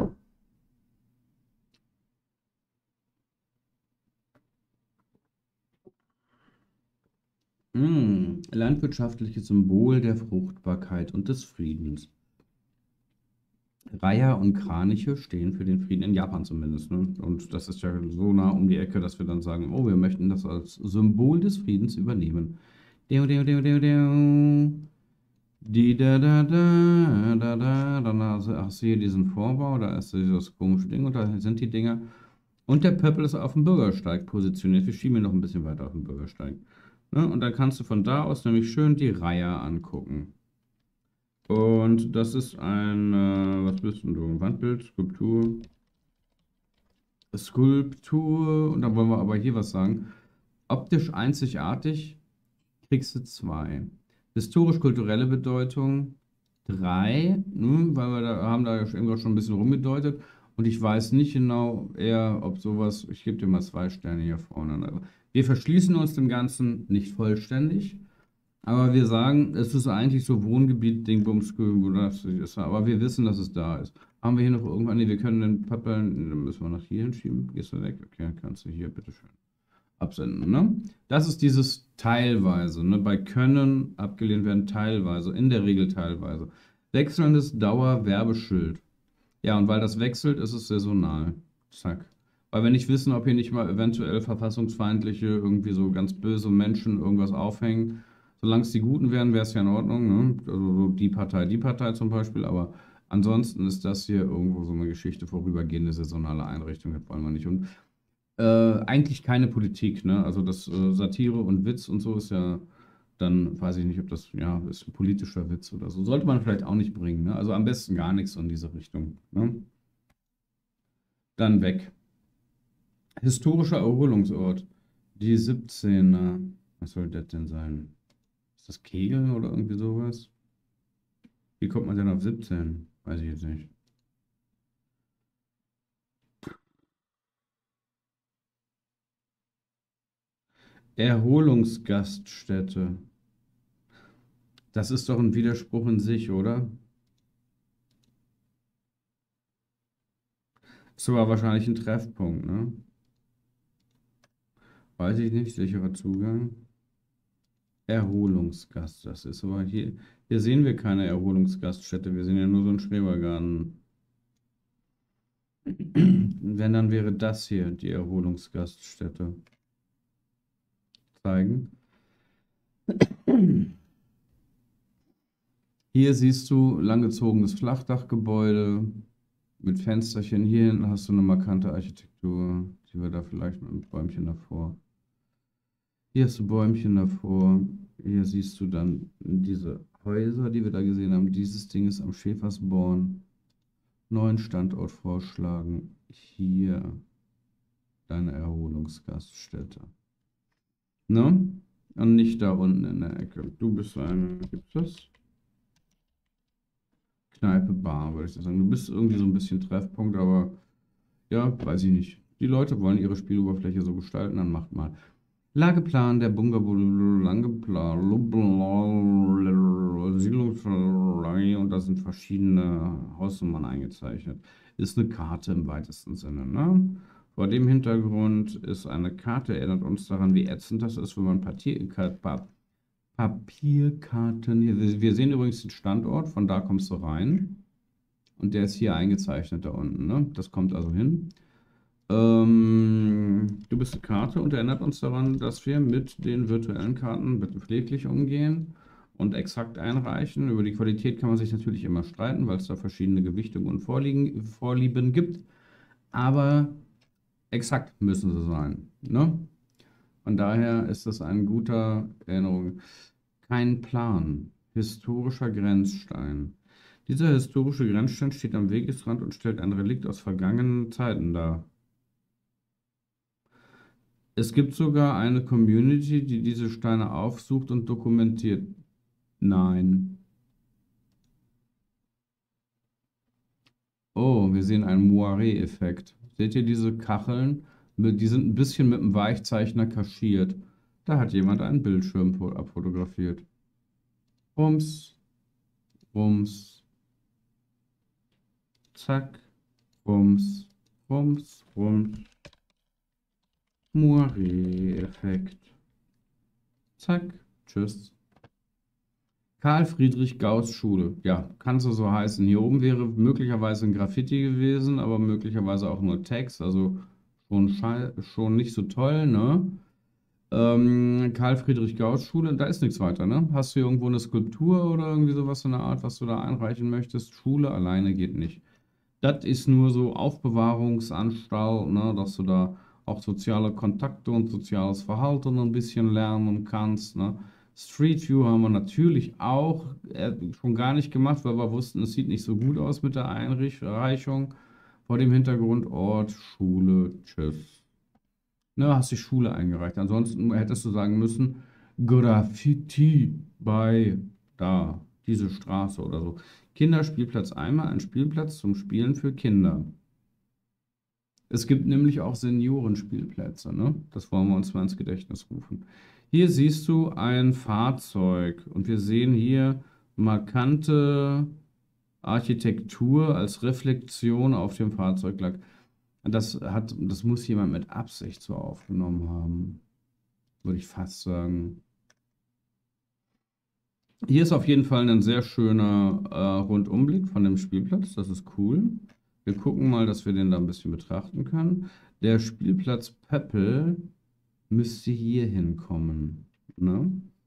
Mm, landwirtschaftliches Symbol der Fruchtbarkeit und des Friedens. Reiher und Kraniche stehen für den Frieden in Japan zumindest. Ne? Und das ist ja so nah um die Ecke, dass wir dann sagen, oh, wir möchten das als Symbol des Friedens übernehmen. Deu, deu, deu, deu, deu. Die da da da da da, dann hast du hast du hier diesen Vorbau, da ist dieses komische Ding und da sind die Dinger. Und der Pöppel ist auf dem Bürgersteig positioniert. Wir schieben ihn noch ein bisschen weiter auf den Bürgersteig. Ne? Und dann kannst du von da aus nämlich schön die Reihe angucken. Und das ist ein, äh, was bist denn du? Wandbild, Skulptur, Skulptur. Und dann wollen wir aber hier was sagen. Optisch einzigartig, kriegst du zwei. Historisch-kulturelle Bedeutung, drei, ne, weil wir da haben da eben gerade schon ein bisschen rumgedeutet. Und ich weiß nicht genau eher, ob sowas, ich gebe dir mal zwei Sterne hier vorne. Wir verschließen uns dem Ganzen nicht vollständig. Aber wir sagen, es ist eigentlich so Wohngebiet, Dingbums, oder das ist, aber wir wissen, dass es da ist. Haben wir hier noch irgendwann, nee, wir können den Pappeln, dann müssen wir nach hier hinschieben. Gehst du weg? Okay, kannst du hier, bitteschön, absenden, ne? Das ist dieses teilweise, ne? Bei können abgelehnt werden teilweise, in der Regel teilweise. Wechselndes Dauerwerbeschild. Ja, und weil das wechselt, ist es saisonal. Zack. Weil wir nicht wissen, ob hier nicht mal eventuell verfassungsfeindliche, irgendwie so ganz böse Menschen irgendwas aufhängen. Solange es die Guten wären, wäre es ja in Ordnung, ne? Also so die Partei, die Partei zum Beispiel, aber ansonsten ist das hier irgendwo so eine Geschichte, vorübergehende saisonale Einrichtung, das wollen wir nicht. Und äh, eigentlich keine Politik, ne? Also das äh, Satire und Witz und so ist ja dann, weiß ich nicht, ob das, ja, ist ein politischer Witz oder so. Sollte man vielleicht auch nicht bringen, ne? Also am besten gar nichts in diese Richtung, ne? Dann weg. Historischer Erholungsort. Die siebzehner. Was soll das denn sein? Ist das Kegeln oder irgendwie sowas? Wie kommt man denn auf siebzehn? Weiß ich jetzt nicht. Erholungsgaststätte. Das ist doch ein Widerspruch in sich, oder? Ist aber wahrscheinlich ein Treffpunkt, ne? Weiß ich nicht. Sicherer Zugang. Erholungsgast. Das ist aber hier. Hier sehen wir keine Erholungsgaststätte. Wir sehen ja nur so einen Schrebergarten. Wenn, dann wäre das hier die Erholungsgaststätte. Zeigen. Hier siehst du langgezogenes Flachdachgebäude mit Fensterchen. Hier hinten hast du eine markante Architektur. Die wir da vielleicht mit Bäumchen davor. Hier hast du Bäumchen davor. Hier siehst du dann diese Häuser, die wir da gesehen haben. Dieses Ding ist am Schäfersborn. Neuen Standort vorschlagen. Hier deine Erholungsgaststätte. Ne? Und nicht da unten in der Ecke. Du bist eine, gibt's das? Kneipe, Bar, würde ich sagen. Du bist irgendwie so ein bisschen Treffpunkt, aber ja, weiß ich nicht. Die Leute wollen ihre Spieloberfläche so gestalten, dann macht mal. Lageplan der Bungalow, Langeplan, Siedlungsfrei und da sind verschiedene Hausnummern eingezeichnet. Ist eine Karte im weitesten Sinne, ne? Vor dem Hintergrund ist eine Karte, erinnert uns daran, wie ätzend das ist, wenn man Papier, Pa- Papierkarten. Hier, wir wir sehen übrigens den Standort, von da kommst du rein. Und der ist hier eingezeichnet da unten, ne? Das kommt also hin. Ähm, du bist eine Karte und erinnert uns daran, dass wir mit den virtuellen Karten bitte pfleglich umgehen und exakt einreichen. Über die Qualität kann man sich natürlich immer streiten, weil es da verschiedene Gewichtungen und Vorliegen, Vorlieben gibt. Aber exakt müssen sie sein, ne? Von daher ist das ein guter Erinnerung. Kein Plan. Historischer Grenzstein. Dieser historische Grenzstein steht am Wegesrand und stellt ein Relikt aus vergangenen Zeiten dar. Es gibt sogar eine Community, die diese Steine aufsucht und dokumentiert. Nein. Oh, wir sehen einen Moiré-Effekt. Seht ihr diese Kacheln? Mit- Die sind ein bisschen mit dem Weichzeichner kaschiert. Da hat jemand einen Bildschirm fo- abfotografiert. Rums, rums, zack, rums, rums, rums. Moiré-Effekt. Zack, tschüss. Karl-Friedrich-Gauß-Schule. Ja, kann so so heißen. Hier oben wäre möglicherweise ein Graffiti gewesen, aber möglicherweise auch nur Text. Also schon, schei- schon nicht so toll, ne? Ähm, Karl-Friedrich-Gauß-Schule, da ist nichts weiter, ne? Hast du hier irgendwo eine Skulptur oder irgendwie sowas in der Art, was du da einreichen möchtest? Schule alleine geht nicht. Das ist nur so Aufbewahrungsanstalt, ne, dass du da auch soziale Kontakte und soziales Verhalten ein bisschen lernen kannst. Ne. Street View haben wir natürlich auch äh, schon gar nicht gemacht, weil wir wussten, es sieht nicht so gut aus mit der Einreichung. Vor dem Hintergrund Ort, Schule, tschüss. Ne, hast die Schule eingereicht. Ansonsten hättest du sagen müssen, Graffiti bei da, diese Straße oder so. Kinderspielplatz einmal, ein Spielplatz zum Spielen für Kinder. Es gibt nämlich auch Seniorenspielplätze, ne? Das wollen wir uns mal ins Gedächtnis rufen. Hier siehst du ein Fahrzeug und wir sehen hier markante Architektur als Reflexion auf dem Fahrzeuglack. Das hat, das muss jemand mit Absicht so aufgenommen haben, würde ich fast sagen. Hier ist auf jeden Fall ein sehr schöner äh, Rundumblick von dem Spielplatz. Das ist cool. Wir gucken mal, dass wir den da ein bisschen betrachten können. Der Spielplatz Pöppel müsste hier hinkommen. Ne?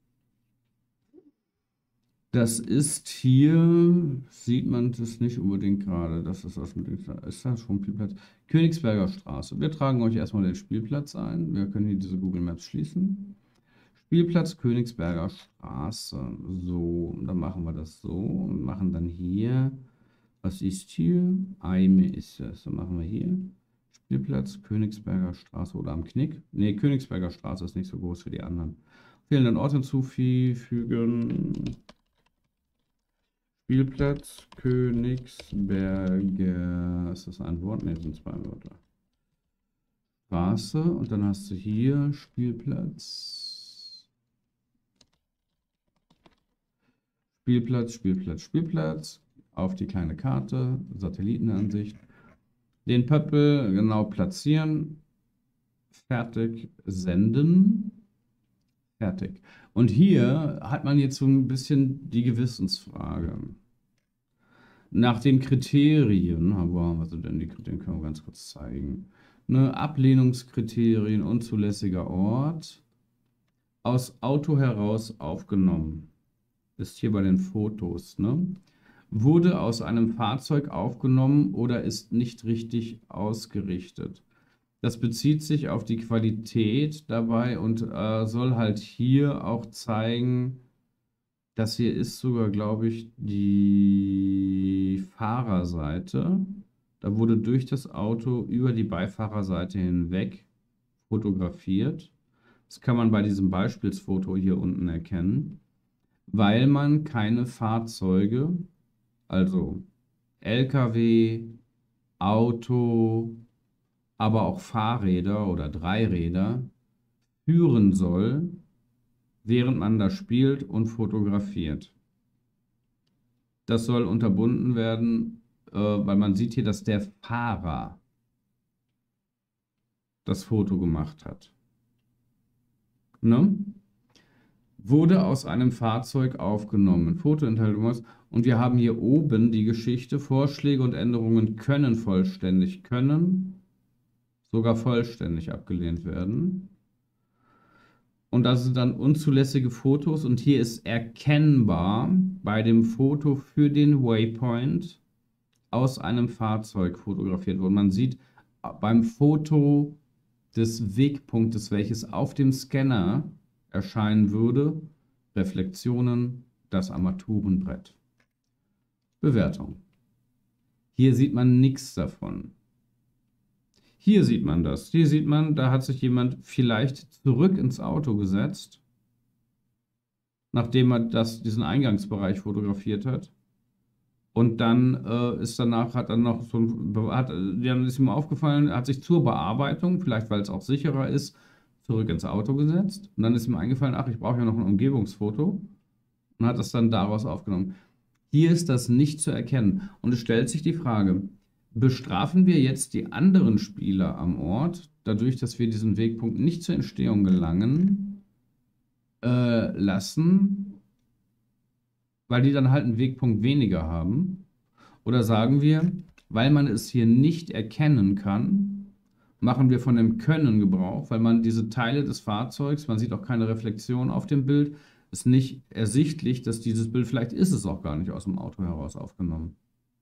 Das ist hier, sieht man das nicht unbedingt gerade. Das ist das mit dem, ist das schon Spielplatz? Königsberger Straße. Wir tragen euch erstmal den Spielplatz ein. Wir können hier diese Google Maps schließen. Spielplatz Königsberger Straße. So, dann machen wir das so und machen dann hier, was ist hier? Eime ist es. Dann machen wir hier Spielplatz Königsberger Straße oder am Knick. Ne, Königsberger Straße ist nicht so groß für die anderen. Fehlenden Ort hinzufügen. Spielplatz Königsberger. Ist das ein Wort? Ne, das sind zwei Wörter. Straße und dann hast du hier Spielplatz. Spielplatz, Spielplatz, Spielplatz. Auf die kleine Karte, Satellitenansicht. Den Pöppel genau platzieren. Fertig, senden. Fertig. Und hier hat man jetzt so ein bisschen die Gewissensfrage. Nach den Kriterien, wo haben wir sie denn? Die Kriterien können wir ganz kurz zeigen. Ne, Ablehnungskriterien, unzulässiger Ort. Aus Auto heraus aufgenommen. Ist hier bei den Fotos, ne? Wurde aus einem Fahrzeug aufgenommen oder ist nicht richtig ausgerichtet. Das bezieht sich auf die Qualität dabei und äh, soll halt hier auch zeigen, das hier ist sogar, glaube ich, die Fahrerseite. Da wurde durch das Auto über die Beifahrerseite hinweg fotografiert. Das kann man bei diesem Beispielsfoto hier unten erkennen, weil man keine Fahrzeuge, also L K W, Auto, aber auch Fahrräder oder Dreiräder führen soll, während man da spielt und fotografiert. Das soll unterbunden werden, äh, weil man sieht hier, dass der Fahrer das Foto gemacht hat. Ne? Wurde aus einem Fahrzeug aufgenommen. Foto enthält was. Und wir haben hier oben die Geschichte, Vorschläge und Änderungen können vollständig, können sogar vollständig abgelehnt werden. Und das sind dann unzulässige Fotos. Und hier ist erkennbar bei dem Foto für den Waypoint aus einem Fahrzeug fotografiert worden. Man sieht beim Foto des Wegpunktes, welches auf dem Scanner erscheinen würde, Reflexionen, das Armaturenbrett. Bewertung. Hier sieht man nichts davon. Hier sieht man das. Hier sieht man, da hat sich jemand vielleicht zurück ins Auto gesetzt, nachdem er das, diesen Eingangsbereich fotografiert hat. Und dann äh, ist danach, hat dann noch so ein, hat, dann ist ihm aufgefallen, er hat sich zur Bearbeitung, vielleicht weil es auch sicherer ist, zurück ins Auto gesetzt. Und dann ist ihm eingefallen, ach, ich brauche ja noch ein Umgebungsfoto. Und hat das dann daraus aufgenommen. Hier ist das nicht zu erkennen. Und es stellt sich die Frage, bestrafen wir jetzt die anderen Spieler am Ort, dadurch, dass wir diesen Wegpunkt nicht zur Entstehung gelangen äh, lassen? weil die dann halt einen Wegpunkt weniger haben? Oder sagen wir, weil man es hier nicht erkennen kann, machen wir von dem Können Gebrauch, weil man diese Teile des Fahrzeugs, man sieht auch keine Reflexion auf dem Bild, ist nicht ersichtlich, dass dieses Bild, vielleicht ist es auch gar nicht aus dem Auto heraus aufgenommen.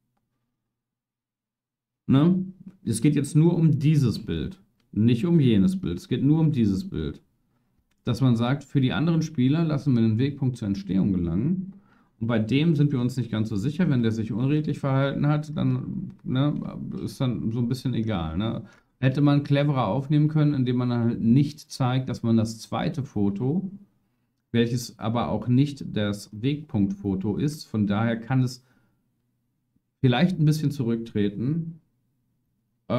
Ne? Es geht jetzt nur um dieses Bild, nicht um jenes Bild. Es geht nur um dieses Bild. Dass man sagt, für die anderen Spieler lassen wir den Wegpunkt zur Entstehung gelangen. Und bei dem sind wir uns nicht ganz so sicher. Wenn der sich unredlich verhalten hat, dann ne, ist dann so ein bisschen egal. Ne? Hätte man cleverer aufnehmen können, indem man halt nicht zeigt, dass man das zweite Foto, welches aber auch nicht das Wegpunktfoto ist, von daher kann es vielleicht ein bisschen zurücktreten, äh,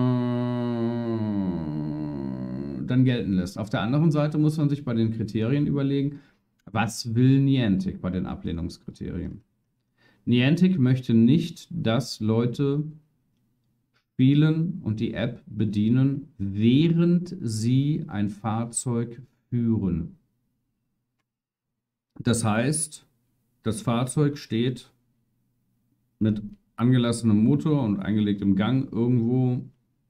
dann gelten lässt. Auf der anderen Seite muss man sich bei den Kriterien überlegen, was will Niantic bei den Ablehnungskriterien? Niantic möchte nicht, dass Leute spielen und die App bedienen, während sie ein Fahrzeug führen. Das heißt, das Fahrzeug steht mit angelassenem Motor und eingelegtem Gang irgendwo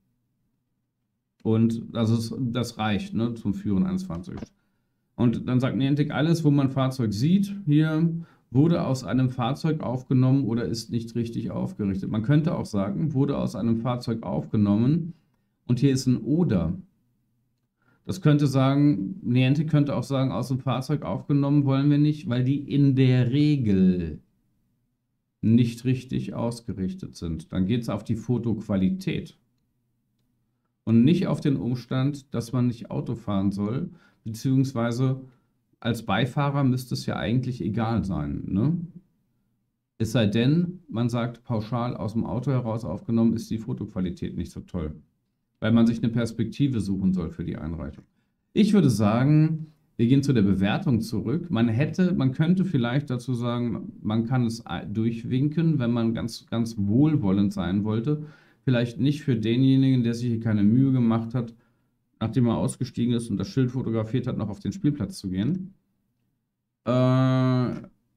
und also das reicht, ne, zum Führen eines Fahrzeugs. Und dann sagt Niantic, alles, wo man ein Fahrzeug sieht, hier wurde aus einem Fahrzeug aufgenommen oder ist nicht richtig aufgerichtet. Man könnte auch sagen, wurde aus einem Fahrzeug aufgenommen und hier ist ein Oder. Das könnte sagen, Niantic könnte auch sagen, aus dem Fahrzeug aufgenommen wollen wir nicht, weil die in der Regel nicht richtig ausgerichtet sind. Dann geht es auf die Fotoqualität und nicht auf den Umstand, dass man nicht Auto fahren soll, beziehungsweise als Beifahrer müsste es ja eigentlich egal sein, ne? Es sei denn, man sagt pauschal aus dem Auto heraus aufgenommen, ist die Fotoqualität nicht so toll, weil man sich eine Perspektive suchen soll für die Einreichung. Ich würde sagen, wir gehen zu der Bewertung zurück. Man hätte, man könnte vielleicht dazu sagen, man kann es durchwinken, wenn man ganz, ganz wohlwollend sein wollte. Vielleicht nicht für denjenigen, der sich hier keine Mühe gemacht hat, nachdem er ausgestiegen ist und das Schild fotografiert hat, noch auf den Spielplatz zu gehen. Äh,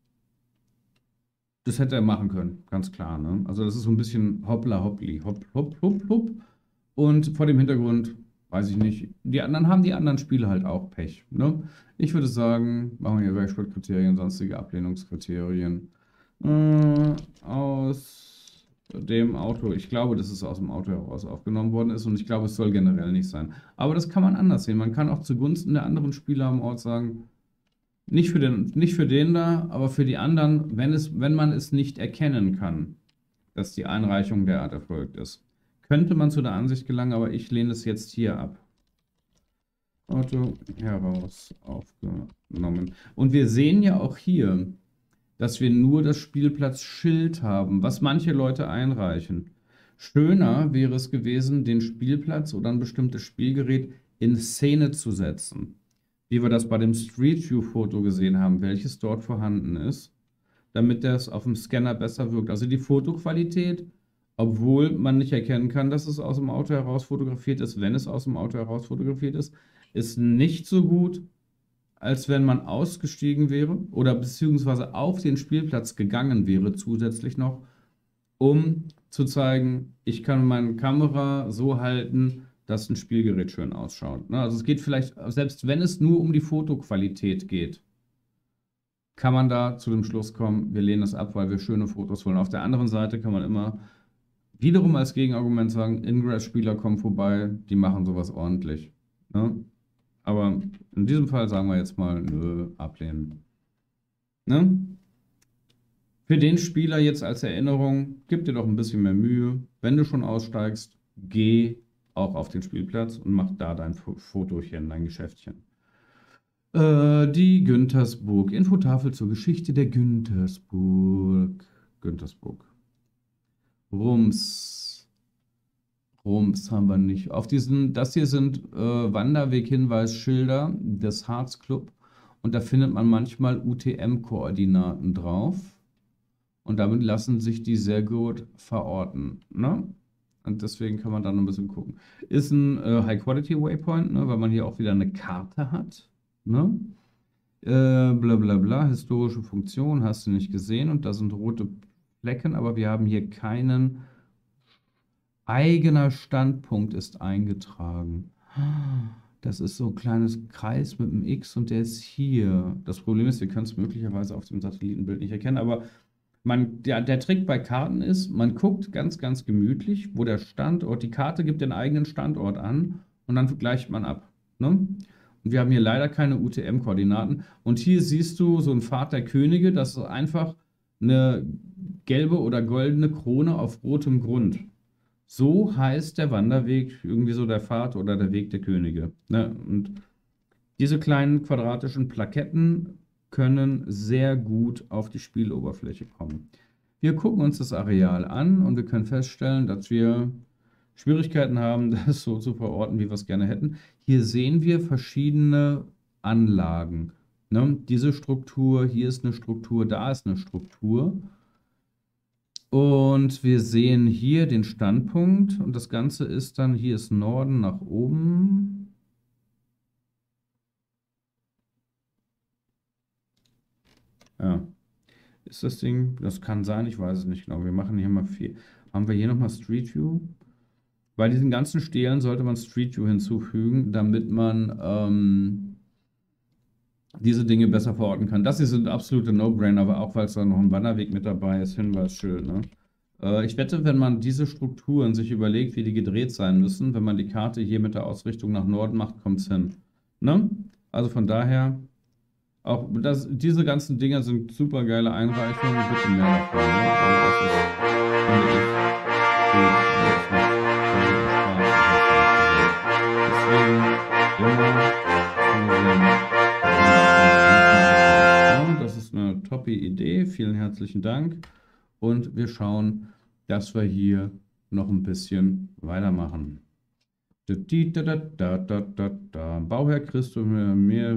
das hätte er machen können, ganz klar. Ne? Also das ist so ein bisschen hoppla hoppli, hopp, hopp, hopp, hopp. Und vor dem Hintergrund, weiß ich nicht, die anderen haben die anderen Spiele halt auch Pech. Ne? Ich würde sagen, machen wir hier Werksportkriterien, sonstige Ablehnungskriterien. Äh, aus dem Auto, ich glaube, dass es aus dem Auto heraus aufgenommen worden ist und ich glaube, es soll generell nicht sein. Aber das kann man anders sehen. Man kann auch zugunsten der anderen Spieler am Ort sagen, nicht für den, nicht für den da, aber für die anderen, wenn es, wenn man es nicht erkennen kann, dass die Einreichung derart erfolgt ist. Könnte man zu der Ansicht gelangen, aber ich lehne es jetzt hier ab. Auto heraus aufgenommen. Und wir sehen ja auch hier, dass wir nur das Spielplatzschild haben, was manche Leute einreichen. Schöner wäre es gewesen, den Spielplatz oder ein bestimmtes Spielgerät in Szene zu setzen. Wie wir das bei dem Street View Foto gesehen haben, welches dort vorhanden ist, damit das auf dem Scanner besser wirkt. Also die Fotoqualität, obwohl man nicht erkennen kann, dass es aus dem Auto heraus fotografiert ist, wenn es aus dem Auto heraus fotografiert ist, ist nicht so gut, als wenn man ausgestiegen wäre oder beziehungsweise auf den Spielplatz gegangen wäre, zusätzlich noch, um zu zeigen, ich kann meine Kamera so halten, dass ein Spielgerät schön ausschaut. Also es geht vielleicht, selbst wenn es nur um die Fotoqualität geht, kann man da zu dem Schluss kommen, wir lehnen das ab, weil wir schöne Fotos wollen. Auf der anderen Seite kann man immer wiederum als Gegenargument sagen, Ingress-Spieler kommen vorbei, die machen sowas ordentlich. Ne? Aber in diesem Fall sagen wir jetzt mal, nö, ablehnen. Ne? Für den Spieler jetzt als Erinnerung, gib dir doch ein bisschen mehr Mühe. Wenn du schon aussteigst, geh auch auf den Spielplatz und mach da dein Fotochen, dein Geschäftchen. Äh, die Güntersburg. Infotafel zur Geschichte der Güntersburg. Güntersburg. Rums. Rums haben wir nicht. Auf diesen, das hier sind äh, Wanderweg-Hinweisschilder des Harz Club und da findet man manchmal U T M-Koordinaten drauf und damit lassen sich die sehr gut verorten. Ne? Und deswegen kann man da noch ein bisschen gucken. Ist ein äh, High-Quality-Waypoint, ne, weil man hier auch wieder eine Karte hat. Ne? Äh, bla bla bla, historische Funktion, hast du nicht gesehen. Und da sind rote Flecken, aber wir haben hier keinen eigener Standpunkt ist eingetragen. Das ist so ein kleines Kreis mit einem X und der ist hier. Das Problem ist, wir können es möglicherweise auf dem Satellitenbild nicht erkennen, aber man, der, der Trick bei Karten ist, man guckt ganz, ganz gemütlich, wo der Standort, die Karte gibt den eigenen Standort an und dann gleicht man ab. Ne? Und wir haben hier leider keine U T M-Koordinaten. Und hier siehst du so ein Pfad der Könige, das ist einfach eine gelbe oder goldene Krone auf rotem Grund. So heißt der Wanderweg, irgendwie so der Pfad oder der Weg der Könige. Ne? Und diese kleinen quadratischen Plaketten können sehr gut auf die Spieloberfläche kommen. Wir gucken uns das Areal an und wir können feststellen, dass wir Schwierigkeiten haben, das so zu verorten, wie wir es gerne hätten. Hier sehen wir verschiedene Anlagen. Ne? Diese Struktur, hier ist eine Struktur, da ist eine Struktur. Und wir sehen hier den Standpunkt und das Ganze ist dann, hier ist Norden nach oben. Ja, ist das Ding, das kann sein, ich weiß es nicht genau. Wir machen hier mal vier. Haben wir hier nochmal Street View? Bei diesen ganzen Stelen sollte man Street View hinzufügen, damit man ähm, diese Dinge besser verorten kann. Das hier sind absolute No-Brainer, aber auch weil es da noch ein Wanderweg mit dabei ist, Hinweisschild, ne? Ich wette, wenn man diese Strukturen sich überlegt, wie die gedreht sein müssen, wenn man die Karte hier mit der Ausrichtung nach Norden macht, kommt es hin. Ne? Also von daher, auch das, diese ganzen Dinger sind super geile Einreichungen, bitte mehr davon. Ne? Also das ist, finde ich, gut. Deswegen immer das ist eine toppe Idee, vielen herzlichen Dank. Und wir schauen, dass wir hier noch ein bisschen weitermachen. Bauherr Christoph, mehr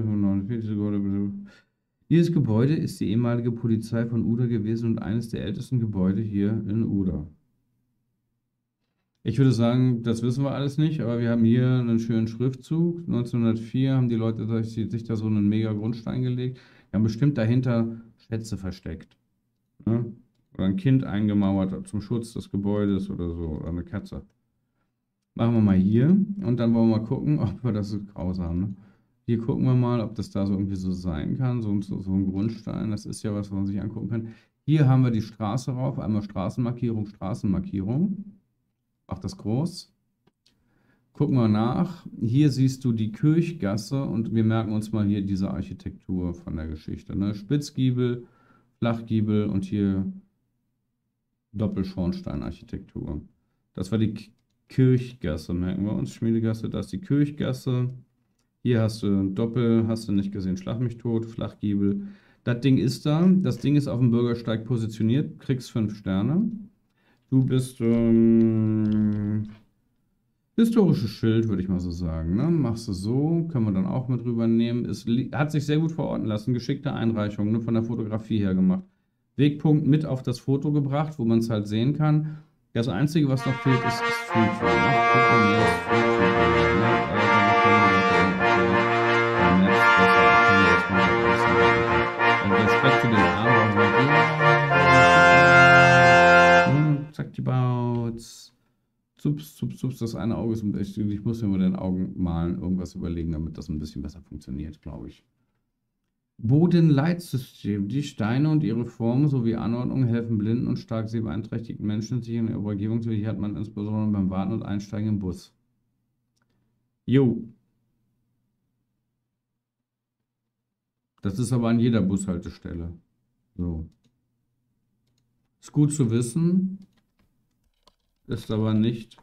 Dieses Gebäude ist die ehemalige Polizei von Uda gewesen und eines der ältesten Gebäude hier in Uda. Ich würde sagen, das wissen wir alles nicht, aber wir haben hier einen schönen Schriftzug. neunzehnhundertvier haben die Leute sich da so einen mega Grundstein gelegt. Die haben bestimmt dahinter Schätze versteckt. Ne? Oder ein Kind eingemauert zum Schutz des Gebäudes oder so. Oder eine Katze. Machen wir mal hier. Und dann wollen wir mal gucken, ob wir das raus haben. Ne? Hier gucken wir mal, ob das da so irgendwie so sein kann. So, so, so ein Grundstein. Das ist ja was, was man sich angucken kann. Hier haben wir die Straße rauf. Einmal Straßenmarkierung, Straßenmarkierung. Mach das groß. Gucken wir nach. Hier siehst du die Kirchgasse. Und wir merken uns mal hier diese Architektur von der Geschichte. Ne? Spitzgiebel, Flachgiebel und hier Doppelschornsteinarchitektur. Das war die Kirchgasse, merken wir uns. Schmiedegasse, da ist die Kirchgasse. Hier hast du ein Doppel, hast du nicht gesehen, Schlag mich tot, Flachgiebel. Das Ding ist da. Das Ding ist auf dem Bürgersteig positioniert, kriegst fünf Sterne. Du bist ähm, historisches Schild, würde ich mal so sagen. Ne? Machst du so, können wir dann auch mit rübernehmen. Es hat sich sehr gut verorten lassen, geschickte Einreichung, ne, von der Fotografie her gemacht. Wegpunkt mit auf das Foto gebracht, wo man es halt sehen kann. Das Einzige, was noch fehlt, ist Street View. Zack, die Bouts. Zups, zups, zups. Das eine Auge ist. Ich, ich muss mir mit den Augen malen, irgendwas überlegen, damit das ein bisschen besser funktioniert, glaube ich. Bodenleitsystem. Die Steine und ihre Formen sowie Anordnung helfen blinden und stark sehbeeinträchtigten Menschen, sich in ihrer Umgebung zu Hier hat man insbesondere beim Warten und Einsteigen im Bus. Jo. Das ist aber an jeder Bushaltestelle. So. Ist gut zu wissen, ist aber nicht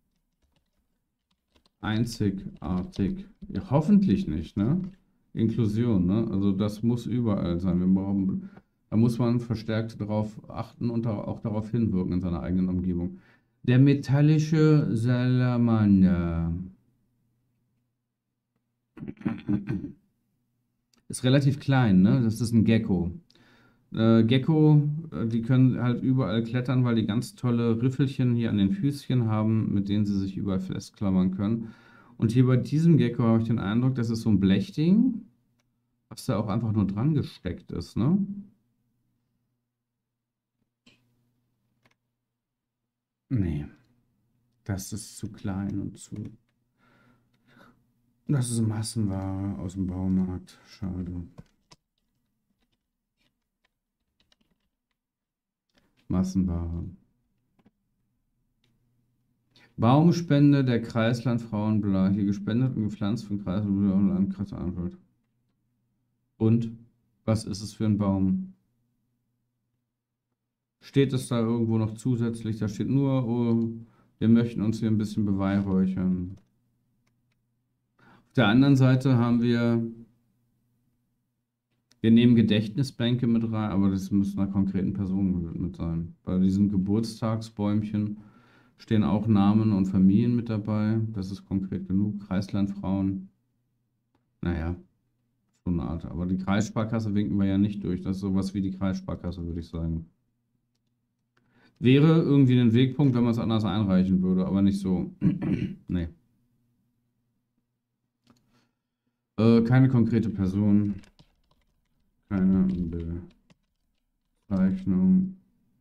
einzigartig. Ja, hoffentlich nicht, ne? Inklusion, ne? Also das muss überall sein. Wir brauchen, da muss man verstärkt darauf achten und auch darauf hinwirken in seiner eigenen Umgebung. Der metallische Salamander ist relativ klein, ne? Das ist ein Gecko. Äh, Gecko, die können halt überall klettern, weil die ganz tolle Riffelchen hier an den Füßchen haben, mit denen sie sich überall festklammern können. Und hier bei diesem Gecko habe ich den Eindruck, das ist so ein Blechding. Was da auch einfach nur dran gesteckt ist, ne? Nee, das ist zu klein und zu. Das ist Massenware aus dem Baumarkt. Schade. Massenware. Baumspende der Kreisland Frauenbla. Hier gespendet und gepflanzt von Kreisland und Landkreis Arnstadt. Und was ist es für ein Baum? Steht es da irgendwo noch zusätzlich? Da steht nur, oh, wir möchten uns hier ein bisschen beweihräuchern. Auf der anderen Seite haben wir, wir nehmen Gedächtnisbänke mit rein, aber das muss einer konkreten Person gewidmet sein. Bei diesen Geburtstagsbäumchen stehen auch Namen und Familien mit dabei. Das ist konkret genug. Kreislandfrauen. Naja, so eine Art. Aber die Kreissparkasse winken wir ja nicht durch. Das ist sowas wie die Kreissparkasse, würde ich sagen. Wäre irgendwie ein Wegpunkt, wenn man es anders einreichen würde, aber nicht so. Nee. Äh, keine konkrete Person. Keine Bezeichnung.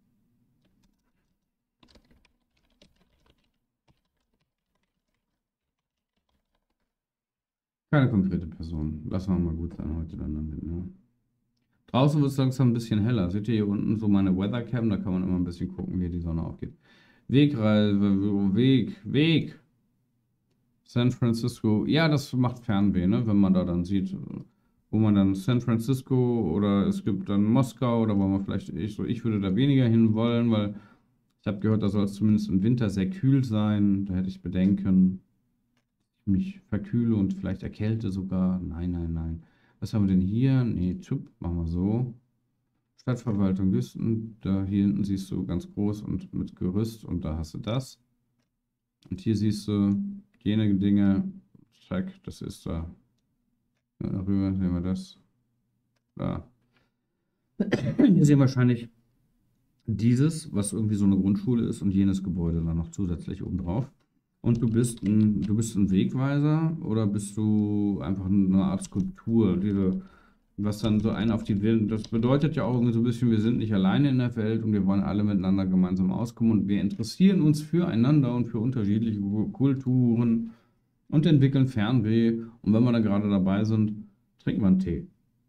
Keine konkrete Person. Lassen wir mal gut sein heute dann damit, ne? Draußen wird es langsam ein bisschen heller. Seht ihr hier unten so meine Weathercam? Da kann man immer ein bisschen gucken, wie die Sonne aufgeht. Wegreise, Weg, Weg. San Francisco. Ja, das macht Fernweh, ne? Wenn man da dann sieht, wo man dann San Francisco oder es gibt dann Moskau oder wo man vielleicht, ich, so, ich würde da weniger hin wollen, weil ich habe gehört, da soll es zumindest im Winter sehr kühl sein. Da hätte ich Bedenken, ich mich verkühle und vielleicht erkälte sogar. Nein, nein, nein. Was haben wir denn hier? Nee, tschupp, machen wir so. Stadtverwaltung Lüsten, da hier hinten siehst du ganz groß und mit Gerüst und da hast du das. Und hier siehst du jene Dinge, zack, das ist da. Ja, darüber sehen wir das. Da. Hier sehen wir wahrscheinlich dieses, was irgendwie so eine Grundschule ist und jenes Gebäude dann noch zusätzlich obendrauf. Und du bist ein, du bist ein Wegweiser oder bist du einfach eine Art Skulptur, diese, was dann so einen auf die Welt, das bedeutet ja auch irgendwie so ein bisschen, wir sind nicht alleine in der Welt und wir wollen alle miteinander gemeinsam auskommen und wir interessieren uns füreinander und für unterschiedliche Kulturen und entwickeln Fernweh. Und wenn wir dann gerade dabei sind, trinken wir einen Tee.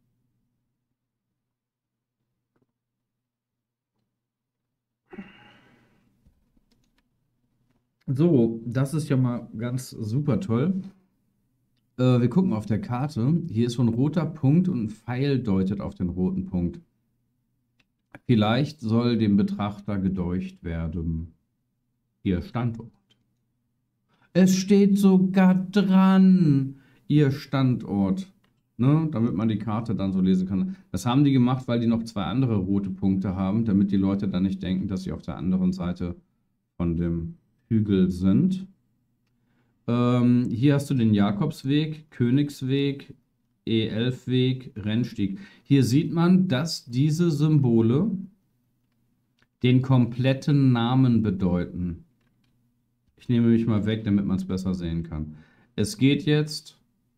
So, das ist ja mal ganz super toll. Äh, wir gucken auf der Karte. Hier ist so ein roter Punkt und ein Pfeil deutet auf den roten Punkt. Vielleicht soll dem Betrachter gedeucht werden, Ihr Standort. Es steht sogar dran, Ihr Standort, ne? Damit man die Karte dann so lesen kann. Das haben die gemacht, weil die noch zwei andere rote Punkte haben, damit die Leute dann nicht denken, dass sie auf der anderen Seite von dem Hügel sind. Ähm, hier hast du den Jakobsweg, Königsweg, E elf Weg, Rennstieg. Hier sieht man, dass diese Symbole den kompletten Namen bedeuten. Ich nehme mich mal weg, damit man es besser sehen kann. Es geht jetzt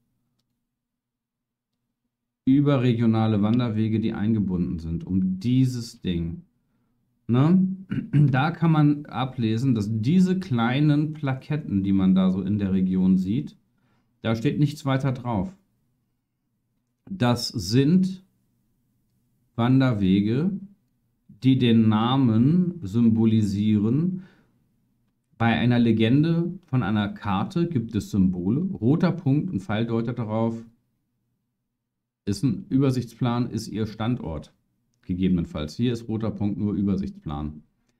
über regionale Wanderwege, die eingebunden sind, um dieses Ding. Ne? Da kann man ablesen, dass diese kleinen Plaketten, die man da so in der Region sieht, da steht nichts weiter drauf. Das sind Wanderwege, die den Namen symbolisieren. Bei einer Legende von einer Karte gibt es Symbole. Roter Punkt und Pfeil deutet darauf, ist ein Übersichtsplan, ist ihr Standort. Gegebenenfalls. Hier ist roter Punkt nur Übersichtsplan.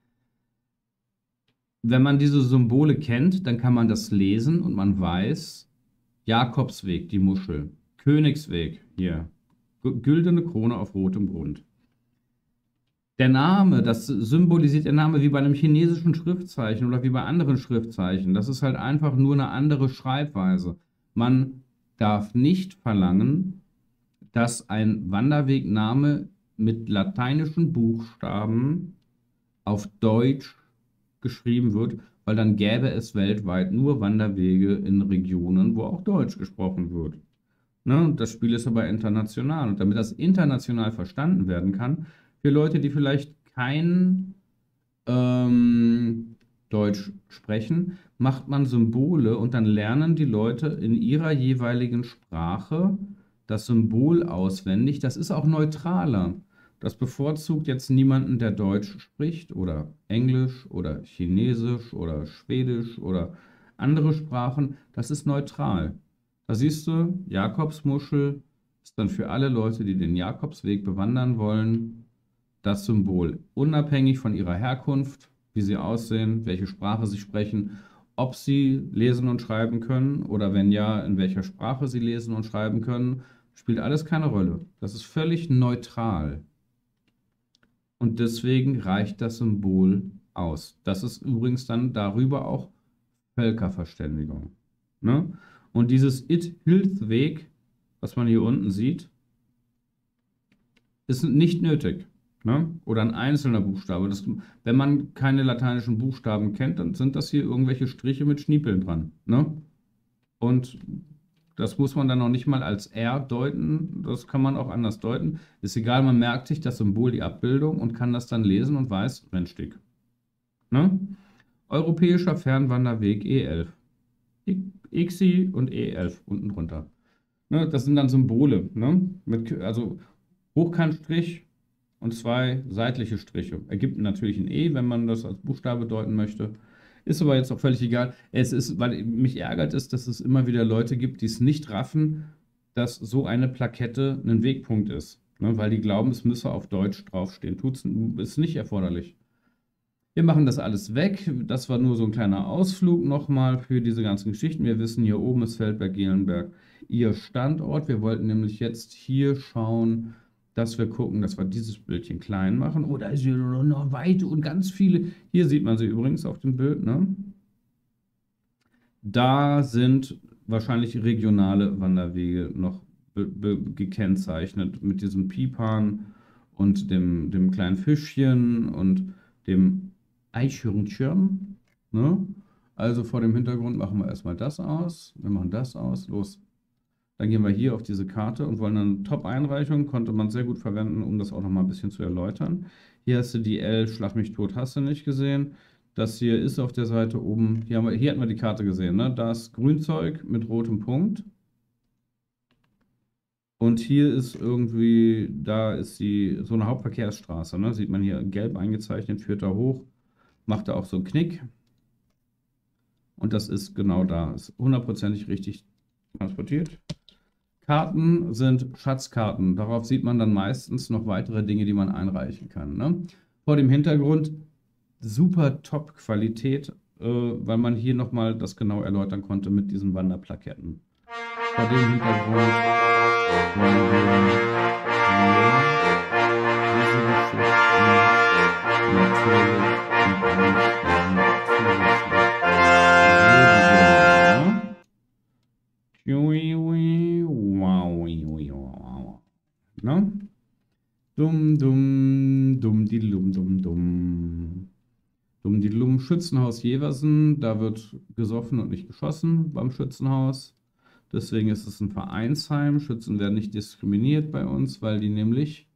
Wenn man diese Symbole kennt, dann kann man das lesen und man weiß, Jakobsweg, die Muschel, Königsweg, hier, güldene Krone auf rotem Grund. Der Name, das symbolisiert der Name wie bei einem chinesischen Schriftzeichen oder wie bei anderen Schriftzeichen. Das ist halt einfach nur eine andere Schreibweise. Man darf nicht verlangen, dass ein Wanderwegname mit lateinischen Buchstaben auf Deutsch geschrieben wird, weil dann gäbe es weltweit nur Wanderwege in Regionen, wo auch Deutsch gesprochen wird. Ne? Das Spiel ist aber international. Und damit das international verstanden werden kann, für Leute, die vielleicht kein ähm, Deutsch sprechen, macht man Symbole und dann lernen die Leute in ihrer jeweiligen Sprache das Symbol auswendig. Das ist auch neutraler. Das bevorzugt jetzt niemanden, der Deutsch spricht oder Englisch oder Chinesisch oder Schwedisch oder andere Sprachen. Das ist neutral. Da siehst du, Jakobsmuschel ist dann für alle Leute, die den Jakobsweg bewandern wollen, das Symbol, unabhängig von ihrer Herkunft, wie sie aussehen, welche Sprache sie sprechen, ob sie lesen und schreiben können oder wenn ja, in welcher Sprache sie lesen und schreiben können, spielt alles keine Rolle. Das ist völlig neutral. Und deswegen reicht das Symbol aus. Das ist übrigens dann darüber auch Völkerverständigung. Ne? Und dieses It-Hilf-Weg, was man hier unten sieht, ist nicht nötig. Ne? Oder ein einzelner Buchstabe. Das, wenn man keine lateinischen Buchstaben kennt, dann sind das hier irgendwelche Striche mit Schniepeln dran. Ne? Und das muss man dann noch nicht mal als R deuten. Das kann man auch anders deuten. Ist egal, man merkt sich das Symbol, die Abbildung und kann das dann lesen und weiß, Rennsteg. Ne? Europäischer Fernwanderweg E elf. X I und E elf unten drunter. Ne? Das sind dann Symbole. Ne? Mit, also Hochkantstrich und zwei seitliche Striche. Ergibt natürlich ein E, wenn man das als Buchstabe deuten möchte. Ist aber jetzt auch völlig egal. Es ist, weil mich ärgert es, dass es immer wieder Leute gibt, die es nicht raffen, dass so eine Plakette ein Wegpunkt ist. Ne? Weil die glauben, es müsse auf Deutsch draufstehen. Tut's, ist nicht erforderlich. Wir machen das alles weg. Das war nur so ein kleiner Ausflug nochmal für diese ganzen Geschichten. Wir wissen, hier oben ist Feldberg-Gelenberg ihr Standort. Wir wollten nämlich jetzt hier schauen, dass wir gucken, dass wir dieses Bildchen klein machen. Oh, da ist hier noch weite und ganz viele. Hier sieht man sie übrigens auf dem Bild. Ne? Da sind wahrscheinlich regionale Wanderwege noch gekennzeichnet mit diesem Pipan und dem, dem kleinen Fischchen und dem Eichhörnchen. Ne? Also vor dem Hintergrund machen wir erstmal das aus. Wir machen das aus. Los. Dann gehen wir hier auf diese Karte und wollen dann Top-Einreichung. Konnte man sehr gut verwenden, um das auch nochmal ein bisschen zu erläutern. Hier hast du die L, Schlag mich tot, hast du nicht gesehen. Das hier ist auf der Seite oben. Hier, haben wir, hier hatten wir die Karte gesehen. Ne? Da ist Grünzeug mit rotem Punkt. Und hier ist irgendwie, da ist die, so eine Hauptverkehrsstraße. Ne? Sieht man hier gelb eingezeichnet, führt da hoch. Macht da auch so einen Knick. Und das ist genau da. Ist hundertprozentig richtig transportiert. Karten sind Schatzkarten. Darauf sieht man dann meistens noch weitere Dinge, die man einreichen kann. Ne? Vor dem Hintergrund super Top-Qualität, äh, weil man hier nochmal das genau erläutern konnte mit diesen Wanderplaketten. Vor dem Hintergrund wollen wir hier diese Geschichten natürlich Ne? Dumm, dumm, dumm, die dumm, dumm, dumm. Dumm, die dumm. Schützenhaus Jeversen, da wird gesoffen und nicht geschossen beim Schützenhaus. Deswegen ist es ein Vereinsheim. Schützen werden nicht diskriminiert bei uns, weil die nämlich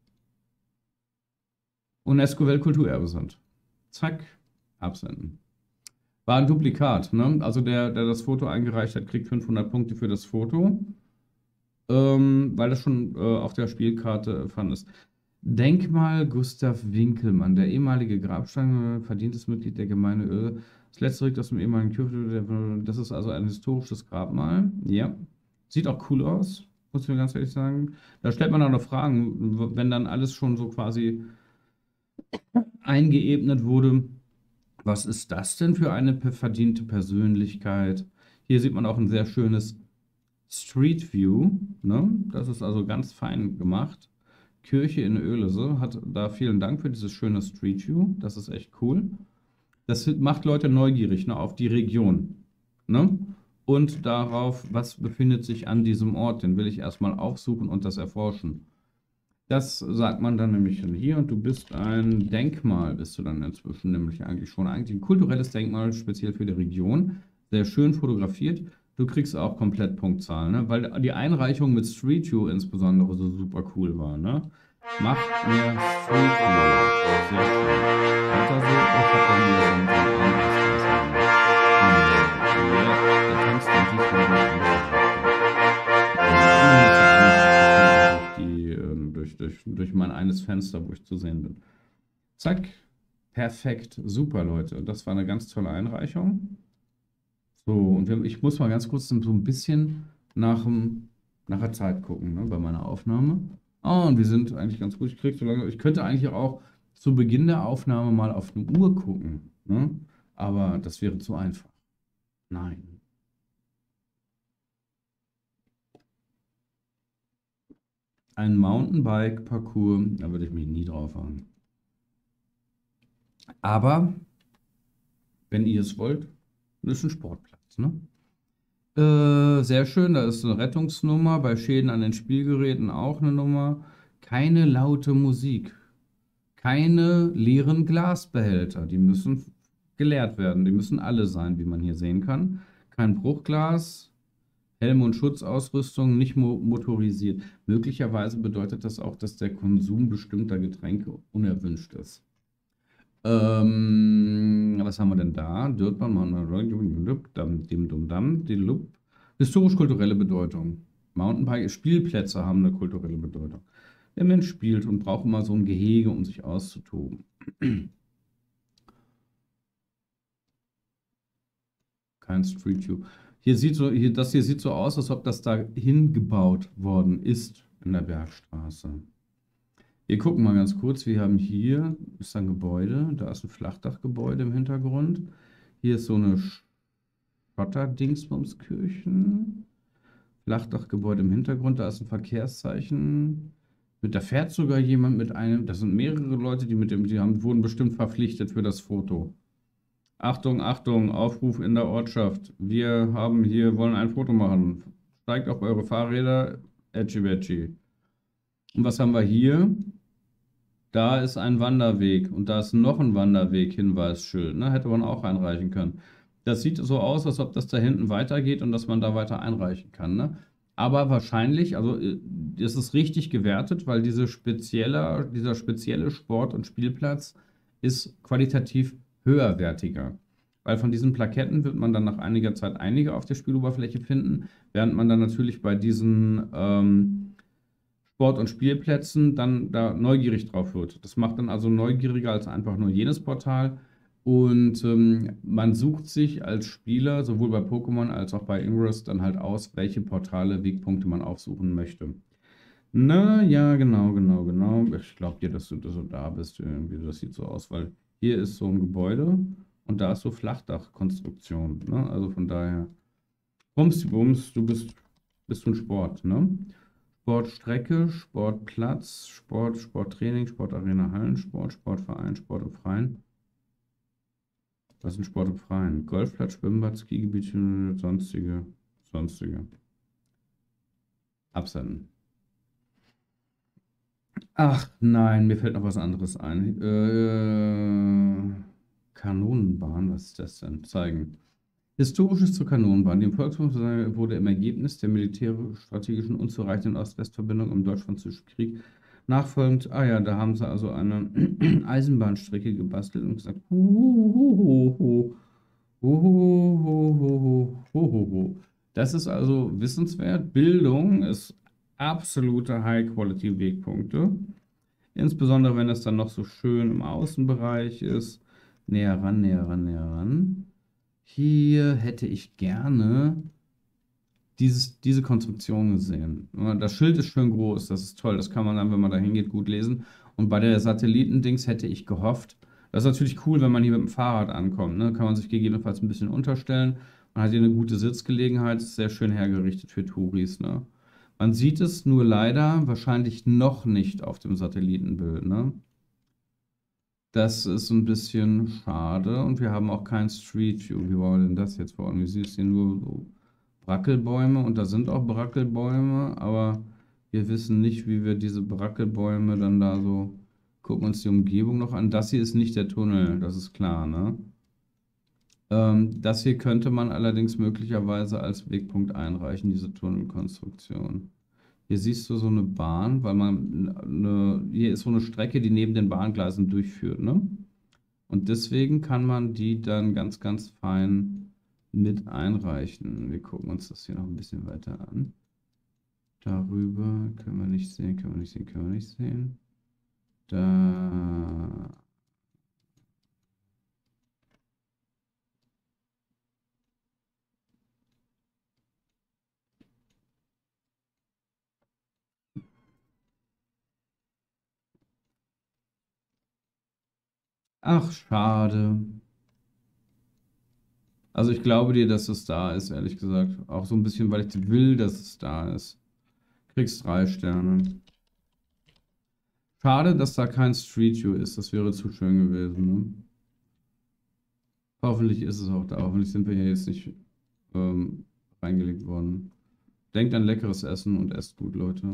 UNESCO-Weltkulturerbe sind. Zack, absenden. War ein Duplikat, ne? Also der, der das Foto eingereicht hat, kriegt fünfhundert Punkte für das Foto. Ähm, weil das schon äh, auf der Spielkarte fand ist. Denkmal Gustav Winkelmann, der ehemalige Grabstein, verdientes Mitglied der Gemeinde Oelde. Das letzte Rückt aus dem ehemaligen Kirche, das ist also ein historisches Grabmal. Ja, sieht auch cool aus, muss ich mir ganz ehrlich sagen. Da stellt man auch noch Fragen, wenn dann alles schon so quasi eingeebnet wurde. Was ist das denn für eine verdiente Persönlichkeit? Hier sieht man auch ein sehr schönes Street View, ne? Das ist also ganz fein gemacht. Kirche in Oelese hat da vielen Dank für dieses schöne Street View. Das ist echt cool. Das macht Leute neugierig, ne, auf die Region, ne? Und darauf, was befindet sich an diesem Ort. Den will ich erstmal aufsuchen und das erforschen. Das sagt man dann nämlich hier. Und du bist ein Denkmal, bist du dann inzwischen nämlich eigentlich schon. Eigentlich ein kulturelles Denkmal, speziell für die Region. Sehr schön fotografiert. Du kriegst auch komplett Punktzahl, ne? Weil die Einreichung mit Street View insbesondere so super cool war, ne? Mach mehr Street View. Sehr schön. Weiter so. Oh, ich hab doch nur so einen so einen Armbrusttanz gemacht. Nee, ja, der tanzt dann diesmal durch andere Richtung. Und immerhin ist er ansichtlich, ne? Durch die, äh, durch, durch, durch mein eines Fenster, wo ich zu sehen bin. Zack. Perfekt. Super, Leute. Das war eine ganz tolle Einreichung. So, und wir, ich muss mal ganz kurz so ein bisschen nach, dem, nach der Zeit gucken, ne, bei meiner Aufnahme. Oh, und wir sind eigentlich ganz gut. Ich krieg so lange, ich könnte eigentlich auch zu Beginn der Aufnahme mal auf eine Uhr gucken, ne? Aber das wäre zu einfach. Nein. Ein Mountainbike-Parcours, da würde ich mich nie drauf haben. Aber, wenn ihr es wollt, das ist ein Sportplatz, ne? Äh, sehr schön, da ist eine Rettungsnummer, bei Schäden an den Spielgeräten auch eine Nummer. Keine laute Musik, keine leeren Glasbehälter, die müssen geleert werden, die müssen alle sein, wie man hier sehen kann. Kein Bruchglas, Helm und Schutzausrüstung, nicht mo motorisiert. Möglicherweise bedeutet das auch, dass der Konsum bestimmter Getränke unerwünscht ist. Ähm, was haben wir denn da? Dirtbahn, historisch-kulturelle Bedeutung. Mountainbike, Spielplätze haben eine kulturelle Bedeutung. Der Mensch spielt und braucht immer so ein Gehege, um sich auszutoben. Kein Street View. Hier sieht so, hier, das hier sieht so aus, als ob das da hingebaut worden ist in der Bergstraße. Wir gucken mal ganz kurz. Wir haben hier ist ein Gebäude. Da ist ein Flachdachgebäude im Hintergrund. Hier ist so eine Schotter-Dingsbumskirchen. Flachdachgebäude im Hintergrund. Da ist ein Verkehrszeichen. Mit, da fährt sogar jemand mit einem. Das sind mehrere Leute, die mit dem, die haben, wurden bestimmt verpflichtet für das Foto. Achtung, Achtung, Aufruf in der Ortschaft. Wir haben hier, wollen ein Foto machen. Steigt auf eure Fahrräder. Edgy Wedgy. Und was haben wir hier? Da ist ein Wanderweg und da ist noch ein Wanderweg-Hinweisschild. Ne? Hätte man auch einreichen können. Das sieht so aus, als ob das da hinten weitergeht und dass man da weiter einreichen kann. Ne? Aber wahrscheinlich, also das ist richtig gewertet, weil diese spezielle, dieser spezielle Sport- und Spielplatz ist qualitativ höherwertiger. Weil von diesen Plaketten wird man dann nach einiger Zeit einige auf der Spieloberfläche finden, während man dann natürlich bei diesen ähm, Sport- und Spielplätzen dann da neugierig drauf wird. Das macht dann also neugieriger als einfach nur jenes Portal. Und ähm, man sucht sich als Spieler, sowohl bei Pokémon als auch bei Ingress, dann halt aus, welche Portale, Wegpunkte man aufsuchen möchte. Na, ja, genau, genau, genau. Ich glaube dir, dass du, dass du da bist. Irgendwie. Das sieht so aus, weil hier ist so ein Gebäude und da ist so Flachdachkonstruktion. Ne? Also von daher, Bums, Bums, du bist, bist du ein Sport, ne? Sportstrecke, Sportplatz, Sport, Sporttraining, Sportarena, Hallensport, Sportverein, Sport im Freien. Was ist ein Sport im Freien? Golfplatz, Schwimmbad, Skigebiet, sonstige, sonstige. Absenden. Ach nein, mir fällt noch was anderes ein. Äh, Kanonenbahn, was ist das denn? Zeigen. Historisches zur Kanonenbahn. Die Volkswagen wurde im Ergebnis der militärstrategischen unzureichenden Ost-West-Verbindung im Deutsch-Französischen Krieg nachfolgend, ah ja, da haben sie also eine Eisenbahnstrecke gebastelt und gesagt, huhuhuhu, huhuhuhu, huhuhu. Das ist also wissenswert. Bildung ist absolute High-Quality-Wegpunkte. Insbesondere, wenn es dann noch so schön im Außenbereich ist. Näher ran, näher ran, näher ran. Hier hätte ich gerne dieses, diese Konstruktion gesehen. Das Schild ist schön groß, das ist toll, das kann man dann, wenn man da hingeht, gut lesen. Und bei der Satellitendings hätte ich gehofft, das ist natürlich cool, wenn man hier mit dem Fahrrad ankommt, ne? Kann man sich gegebenenfalls ein bisschen unterstellen. Man hat hier eine gute Sitzgelegenheit, ist sehr schön hergerichtet für Touris, ne? Man sieht es nur leider wahrscheinlich noch nicht auf dem Satellitenbild, ne? Das ist ein bisschen schade und wir haben auch kein Street View. Wie wollen wir denn das jetzt verordnen? Wie siehst du hier nur so Brackelbäume und da sind auch Brackelbäume, aber wir wissen nicht, wie wir diese Brackelbäume dann da so, gucken uns die Umgebung noch an. Das hier ist nicht der Tunnel, das ist klar, ne? Ähm, das hier könnte man allerdings möglicherweise als Wegpunkt einreichen, diese Tunnelkonstruktion. Hier siehst du so eine Bahn, weil man eine, hier ist so eine Strecke, die neben den Bahngleisen durchführt, ne? Und deswegen kann man die dann ganz, ganz fein mit einreichen. Wir gucken uns das hier noch ein bisschen weiter an. Darüber können wir nicht sehen, können wir nicht sehen, können wir nicht sehen. Da. Ach, schade. Also ich glaube dir, dass es da ist, ehrlich gesagt. Auch so ein bisschen, weil ich will, dass es da ist. Kriegst drei Sterne. Schade, dass da kein Street View ist. Das wäre zu schön gewesen, ne? Hoffentlich ist es auch da. Hoffentlich sind wir hier jetzt nicht ähm, reingelegt worden. Denkt an leckeres Essen und esst gut, Leute.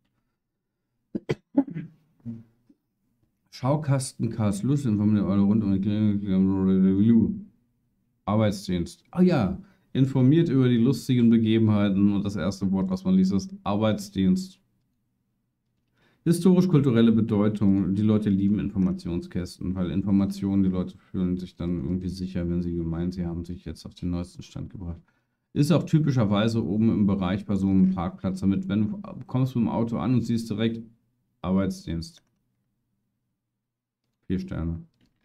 Schaukasten Karlslust informiert alle rund um die Review. Arbeitsdienst. Ah ja, informiert über die lustigen Begebenheiten und das erste Wort, was man liest, ist Arbeitsdienst. Historisch-kulturelle Bedeutung. Die Leute lieben Informationskästen, weil Informationen, die Leute fühlen sich dann irgendwie sicher, wenn sie meinen, sie haben sich jetzt auf den neuesten Stand gebracht. Ist auch typischerweise oben im Bereich bei so einem Parkplatz, damit, wenn du kommst mit dem Auto an und siehst direkt Arbeitsdienst. Vier Sterne.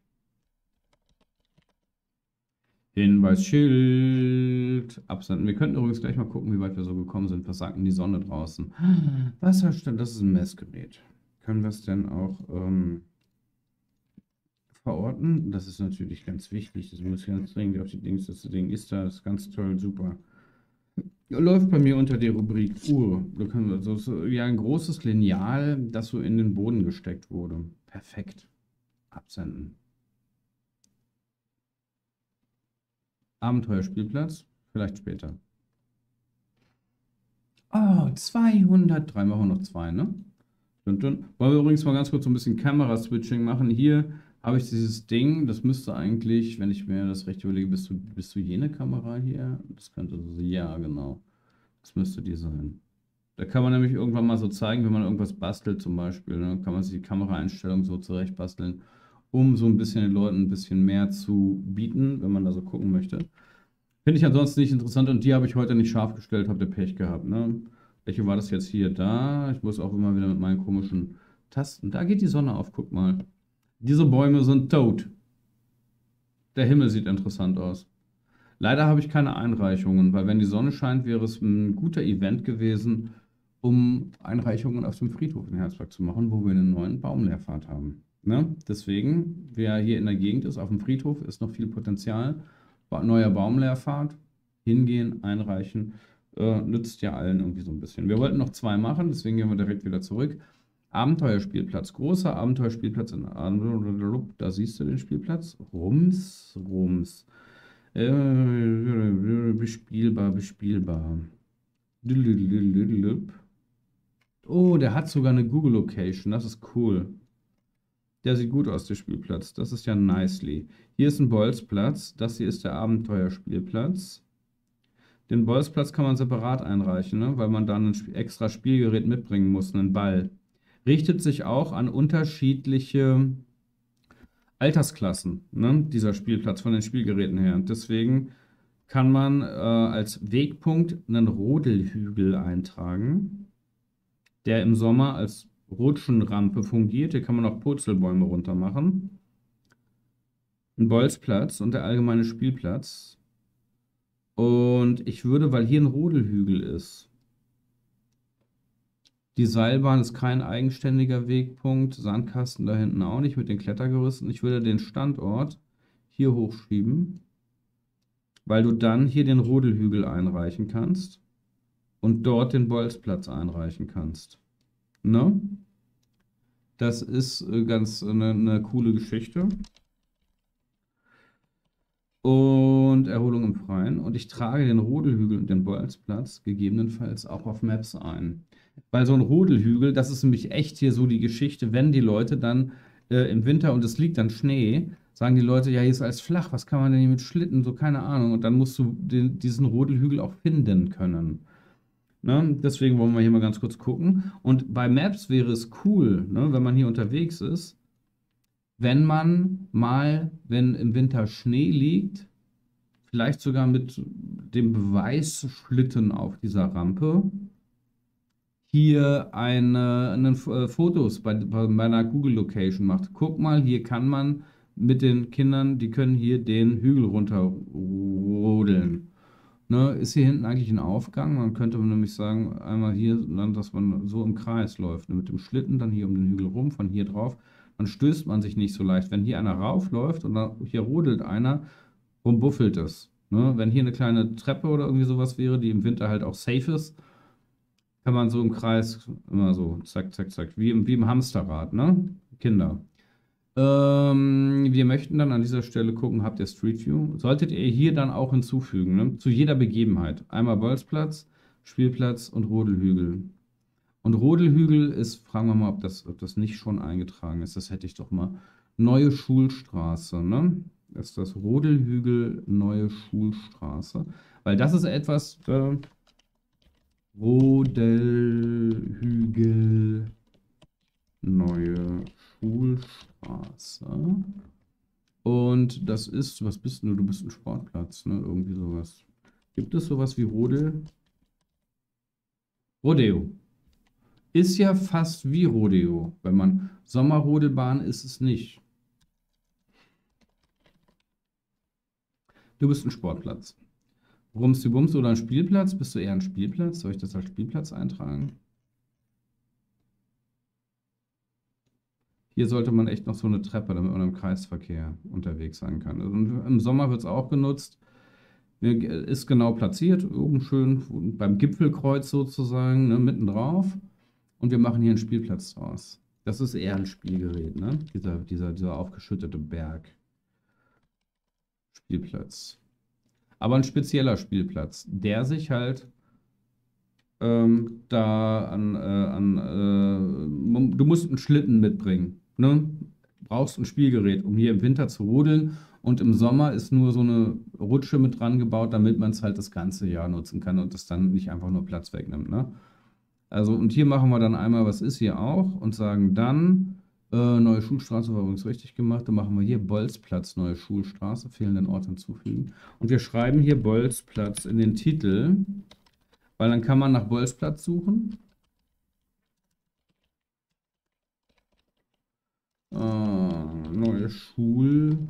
Hinweisschild. Absenden. Wir könnten übrigens gleich mal gucken, wie weit wir so gekommen sind. Was sagt denn die Sonne draußen? Wasserstand, das ist ein Messgerät. Können wir es denn auch ähm, verorten? Das ist natürlich ganz wichtig. Das muss ganz dringend auf die Dings. Das Ding ist da. Das ist ganz toll, super. Läuft bei mir unter der Rubrik Uhr. Da können wir so, so, ja, ein großes Lineal, das so in den Boden gesteckt wurde. Perfekt. Absenden. Abenteuerspielplatz, vielleicht später. Oh, zweihundertdrei, machen wir noch zwei, ne? Dun, dun. Wollen wir übrigens mal ganz kurz so ein bisschen Kamera-Switching machen. Hier habe ich dieses Ding, das müsste eigentlich, wenn ich mir das recht überlege, bist du, bist du jene Kamera hier? Das könnte so, ja, genau. Das müsste die sein. Da kann man nämlich irgendwann mal so zeigen, wenn man irgendwas bastelt zum Beispiel, ne? Kann man sich die Kameraeinstellung so zurecht basteln, um so ein bisschen den Leuten ein bisschen mehr zu bieten, wenn man da so gucken möchte. Finde ich ansonsten nicht interessant und die habe ich heute nicht scharf gestellt, habt ihr Pech gehabt, ne? Welche war das jetzt hier? Da. Ich muss auch immer wieder mit meinen komischen Tasten. Da geht die Sonne auf, guck mal. Diese Bäume sind tot. Der Himmel sieht interessant aus. Leider habe ich keine Einreichungen, weil wenn die Sonne scheint, wäre es ein guter Event gewesen, um Einreichungen auf dem Friedhof in Herzberg zu machen, wo wir einen neuen Baumlehrpfad haben. Ne? Deswegen, wer hier in der Gegend ist, auf dem Friedhof, ist noch viel Potenzial. Neuer Baumlehrpfad, hingehen, einreichen, äh, nützt ja allen irgendwie so ein bisschen. Wir wollten noch zwei machen, deswegen gehen wir direkt wieder zurück. Abenteuerspielplatz, großer Abenteuerspielplatz in Adler, da siehst du den Spielplatz. Rums, Rums. Äh, bespielbar, bespielbar. Oh, der hat sogar eine Google Location, das ist cool. Der sieht gut aus, der Spielplatz. Das ist ja nicely. Hier ist ein Bolzplatz. Das hier ist der Abenteuerspielplatz. Den Bolzplatz kann man separat einreichen, ne? Weil man dann ein extra Spielgerät mitbringen muss, einen Ball. Richtet sich auch an unterschiedliche Altersklassen, ne? Dieser Spielplatz von den Spielgeräten her. Deswegen kann man äh, als Wegpunkt einen Rodelhügel eintragen, der im Sommer als Rutschenrampe fungiert. Hier kann man auch Purzelbäume runter machen. Ein Bolzplatz und der allgemeine Spielplatz. Und ich würde, weil hier ein Rodelhügel ist, die Seilbahn ist kein eigenständiger Wegpunkt, Sandkasten da hinten auch nicht mit den Klettergerüsten. Ich würde den Standort hier hochschieben, weil du dann hier den Rodelhügel einreichen kannst und dort den Bolzplatz einreichen kannst. Ne? Das ist ganz eine, eine coole Geschichte. Und Erholung im Freien. Und ich trage den Rodelhügel und den Bolzplatz gegebenenfalls auch auf Maps ein. Weil so ein Rodelhügel, das ist nämlich echt hier so die Geschichte, wenn die Leute dann äh, im Winter und es liegt dann Schnee, sagen die Leute, ja, hier ist alles flach, was kann man denn hier mit Schlitten, so keine Ahnung. Und dann musst du den, diesen Rodelhügel auch finden können. Ne? Deswegen wollen wir hier mal ganz kurz gucken. Und bei Maps wäre es cool, ne, wenn man hier unterwegs ist, wenn man mal, wenn im Winter Schnee liegt, vielleicht sogar mit dem Beweisschlitten auf dieser Rampe, hier eine, eine äh, Fotos bei, bei meiner Google Location macht. Guck mal, hier kann man mit den Kindern, die können hier den Hügel runterrodeln. Ne, ist hier hinten eigentlich ein Aufgang? Man könnte nämlich sagen, einmal hier, dann, dass man so im Kreis läuft, ne, mit dem Schlitten, dann hier um den Hügel rum, von hier drauf. Dann stößt man sich nicht so leicht. Wenn hier einer raufläuft und dann hier rodelt einer, rumbuffelt es. Ne? Wenn hier eine kleine Treppe oder irgendwie sowas wäre, die im Winter halt auch safe ist, kann man so im Kreis immer so, zack, zack, zack, wie im, wie im Hamsterrad, ne? Kinder. Ähm, wir möchten dann an dieser Stelle gucken, habt ihr Street View? Solltet ihr hier dann auch hinzufügen, ne? Zu jeder Begebenheit. Einmal Bolzplatz, Spielplatz und Rodelhügel. Und Rodelhügel ist, fragen wir mal, ob das, ob das nicht schon eingetragen ist. Das hätte ich doch mal. Neue Schulstraße, ne? Das ist das Rodelhügel Neue Schulstraße. Weil das ist etwas, äh, Rodelhügel Neue Schulstraße. Und das ist, was bist du? Du bist ein Sportplatz, ne? Irgendwie sowas. Gibt es sowas wie Rodel? Rodeo. Ist ja fast wie Rodeo. Wenn man Sommerrodelbahn ist es nicht. Du bist ein Sportplatz. Rumsti Bums oder ein Spielplatz? Bist du eher ein Spielplatz? Soll ich das als Spielplatz eintragen? Hier sollte man echt noch so eine Treppe, damit man im Kreisverkehr unterwegs sein kann. Also im Sommer wird es auch genutzt. Ist genau platziert, oben schön beim Gipfelkreuz sozusagen, ne, mitten drauf. Und wir machen hier einen Spielplatz draus. Das ist eher ein Spielgerät, ne? Dieser, dieser, dieser aufgeschüttete Berg. Spielplatz. Aber ein spezieller Spielplatz, der sich halt ähm, da an, äh, an äh, du musst einen Schlitten mitbringen, ne? Brauchst ein Spielgerät, um hier im Winter zu rodeln. Und im Sommer ist nur so eine Rutsche mit dran gebaut, damit man es halt das ganze Jahr nutzen kann und das dann nicht einfach nur Platz wegnimmt, ne? Also, und hier machen wir dann einmal, was ist hier auch, und sagen dann, äh, neue Schulstraße war übrigens richtig gemacht, dann machen wir hier Bolzplatz, neue Schulstraße, fehlenden Ort hinzufügen. Und wir schreiben hier Bolzplatz in den Titel, weil dann kann man nach Bolzplatz suchen. Äh, neue Schulstraße.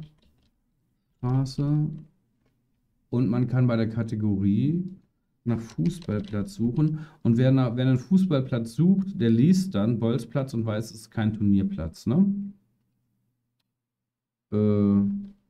Und man kann bei der Kategorie nach Fußballplatz suchen. Und wer, nach, wer einen Fußballplatz sucht, der liest dann Bolzplatz und weiß, es ist kein Turnierplatz, ne? Äh,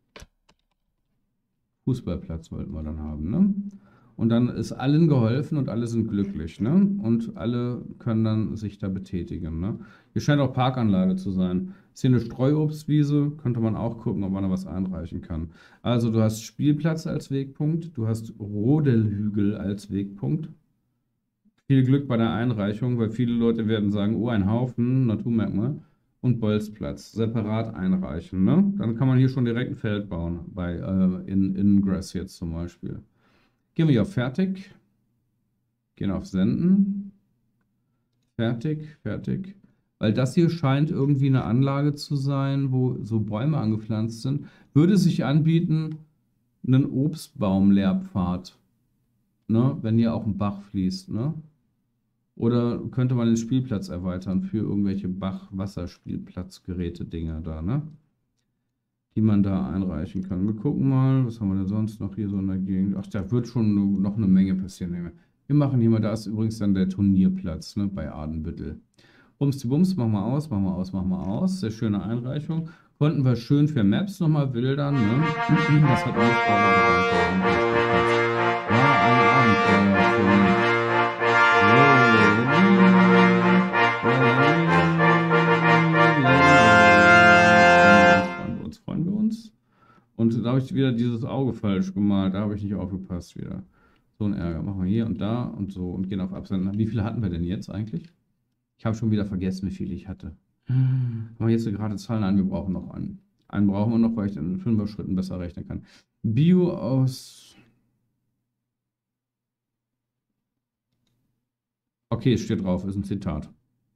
Fußballplatz wollten wir dann haben, ne? Und dann ist allen geholfen und alle sind glücklich, ne? Und alle können dann sich da betätigen, ne? Hier scheint auch Parkanlage zu sein. Ist hier eine Streuobstwiese, könnte man auch gucken, ob man da was einreichen kann. Also du hast Spielplatz als Wegpunkt, du hast Rodelhügel als Wegpunkt. Viel Glück bei der Einreichung, weil viele Leute werden sagen, oh, ein Haufen Naturmerkmal. Und Bolzplatz separat einreichen, ne? Dann kann man hier schon direkt ein Feld bauen, bei äh, in Ingress jetzt zum Beispiel. Gehen wir hier auf Fertig, gehen auf Senden, fertig, fertig. Weil das hier scheint irgendwie eine Anlage zu sein, wo so Bäume angepflanzt sind. Würde sich anbieten, einen Obstbaumlehrpfad, ne? Wenn hier auch ein Bach fließt, ne? Oder könnte man den Spielplatz erweitern für irgendwelche Bach-Wasserspielplatzgeräte-Dinger da, ne? Die man da einreichen kann. Wir gucken mal, was haben wir denn sonst noch hier so in der Gegend? Ach, da wird schon noch eine Menge passieren. Wir machen hier mal, da ist übrigens dann der Turnierplatz, ne, bei Adenbüttel. Bums die Bums, machen wir aus, machen wir aus, machen wir aus. Sehr schöne Einreichung. Konnten wir schön für Maps nochmal wildern, ne? Das hat uns war ein Abenteuer für mich. Freuen wir uns. Und da habe ich wieder dieses Auge falsch gemalt. Da habe ich nicht aufgepasst wieder. So ein Ärger. Machen wir hier und da und so und gehen auf Absenden. Wie viele hatten wir denn jetzt eigentlich? Ich habe schon wieder vergessen, wie viele ich hatte. Machen wir jetzt so gerade Zahlen an. Wir brauchen noch einen. Einen brauchen wir noch, weil ich in Fünfer-Schritten besser rechnen kann. Bio aus... Okay, es steht drauf, ist ein Zitat.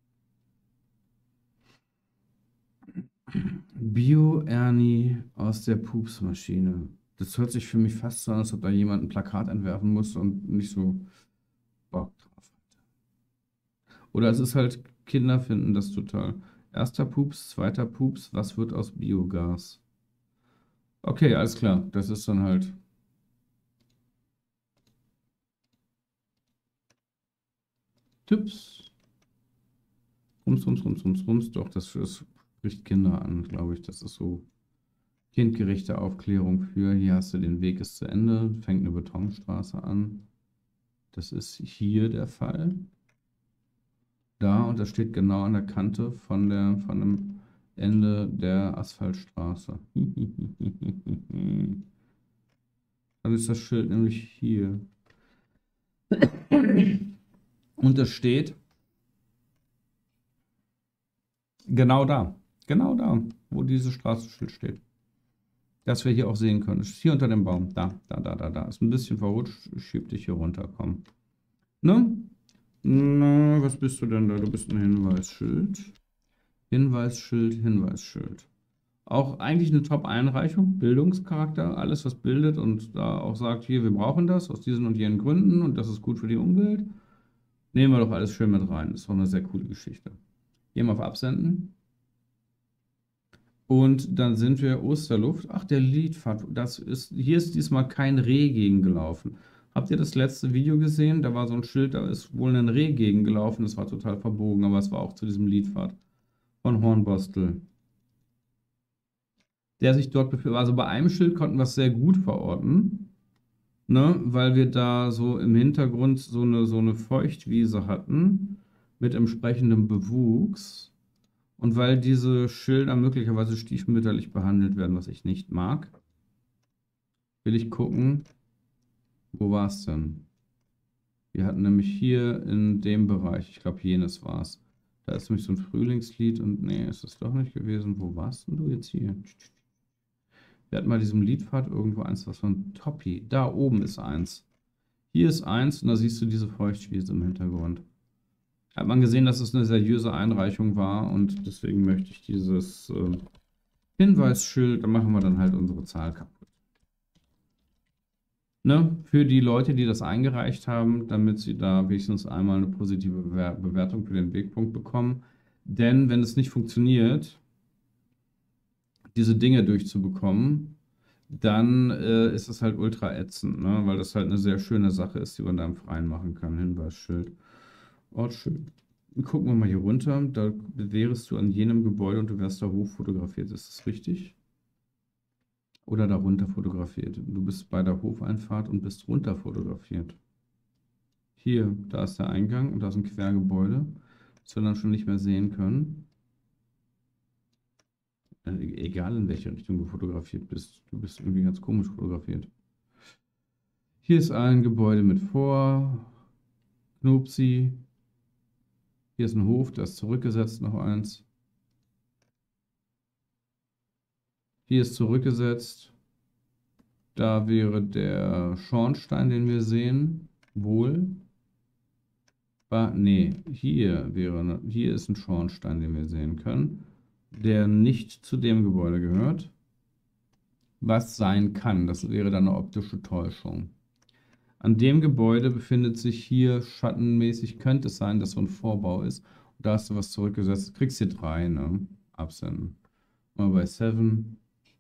Bio-Ernie aus der Pupsmaschine. Das hört sich für mich fast so an, als ob da jemand ein Plakat entwerfen muss und nicht so Bock drauf hat. Oder es ist halt, Kinder finden das total. Erster Pups, zweiter Pups, was wird aus Biogas? Okay, alles klar. Das ist dann halt. Tipps. Rums, rums, rums, rums, rums. Doch, das, das spricht Kinder an, glaube ich. Das ist so kindgerechte Aufklärung für, hier hast du den Weg ist zu Ende, fängt eine Betonstraße an. Das ist hier der Fall. Da, und das steht genau an der Kante von der, von dem Ende der Asphaltstraße. Dann ist das Schild nämlich hier. Und es steht genau da. Genau da, wo dieses Straßenschild steht. Dass wir hier auch sehen können. Es ist hier unter dem Baum. Da, da, da, da, da. Ist ein bisschen verrutscht. Schieb dich hier runter. Komm. Ne? Na, was bist du denn da? Du bist ein Hinweisschild. Hinweisschild, Hinweisschild. Auch eigentlich eine Top-Einreichung. Bildungscharakter. Alles, was bildet und da auch sagt, hier, wir brauchen das aus diesen und jenen Gründen und das ist gut für die Umwelt. Nehmen wir doch alles schön mit rein. Das ist doch eine sehr coole Geschichte. Gehen wir auf Absenden. Und dann sind wir Osterluft. Ach, der Liedpfad. Das ist, hier ist diesmal kein Reh gegengelaufen. Habt ihr das letzte Video gesehen? Da war so ein Schild, da ist wohl ein Reh gegengelaufen. Das war total verbogen, aber es war auch zu diesem Liedpfad von Hornbostel. Der sich dort befindet. Also bei einem Schild konnten wir es sehr gut verorten, ne? Weil wir da so im Hintergrund so eine, so eine Feuchtwiese hatten mit entsprechendem Bewuchs. Und weil diese Schilder möglicherweise stiefmütterlich behandelt werden, was ich nicht mag, will ich gucken, wo war es denn? Wir hatten nämlich hier in dem Bereich, ich glaube jenes war es, da ist nämlich so ein Frühlingslied und nee, ist es doch nicht gewesen. Wo warst denn du jetzt hier? Wir hatten mal diesem Liedpfad irgendwo eins, was von Toppi. Da oben ist eins. Hier ist eins und da siehst du diese Feuchtwiese im Hintergrund. Hat man gesehen, dass es eine seriöse Einreichung war und deswegen möchte ich dieses äh, Hinweisschild, da machen wir dann halt unsere Zahl kaputt. Ne? Für die Leute, die das eingereicht haben, damit sie da wenigstens einmal eine positive Bewer Bewertung für den Wegpunkt bekommen. Denn wenn es nicht funktioniert, diese Dinge durchzubekommen, dann äh, ist es halt ultra ätzend, ne? Weil das halt eine sehr schöne Sache ist, die man da im Freien machen kann. Hinweisschild. Ortsschild. Gucken wir mal hier runter. Da wärst du an jenem Gebäude und du wärst da hoch fotografiert. Ist das richtig? Oder darunter fotografiert. Du bist bei der Hofeinfahrt und bist runter fotografiert. Hier, da ist der Eingang und da ist ein Quergebäude, das wir dann schon nicht mehr sehen können. Egal in welche Richtung du fotografiert bist. Du bist irgendwie ganz komisch fotografiert. Hier ist ein Gebäude mit Vor. Knupsi. Hier ist ein Hof, da ist zurückgesetzt noch eins. Hier ist zurückgesetzt. Da wäre der Schornstein, den wir sehen. Wohl. Ah, nee, hier wäre, hier ist ein Schornstein, den wir sehen können, der nicht zu dem Gebäude gehört. Was sein kann, das wäre dann eine optische Täuschung. An dem Gebäude befindet sich hier schattenmäßig, könnte es sein, dass so ein Vorbau ist. Und da hast du was zurückgesetzt. Du kriegst hier drei, ne? Absenden. Mal bei Seven.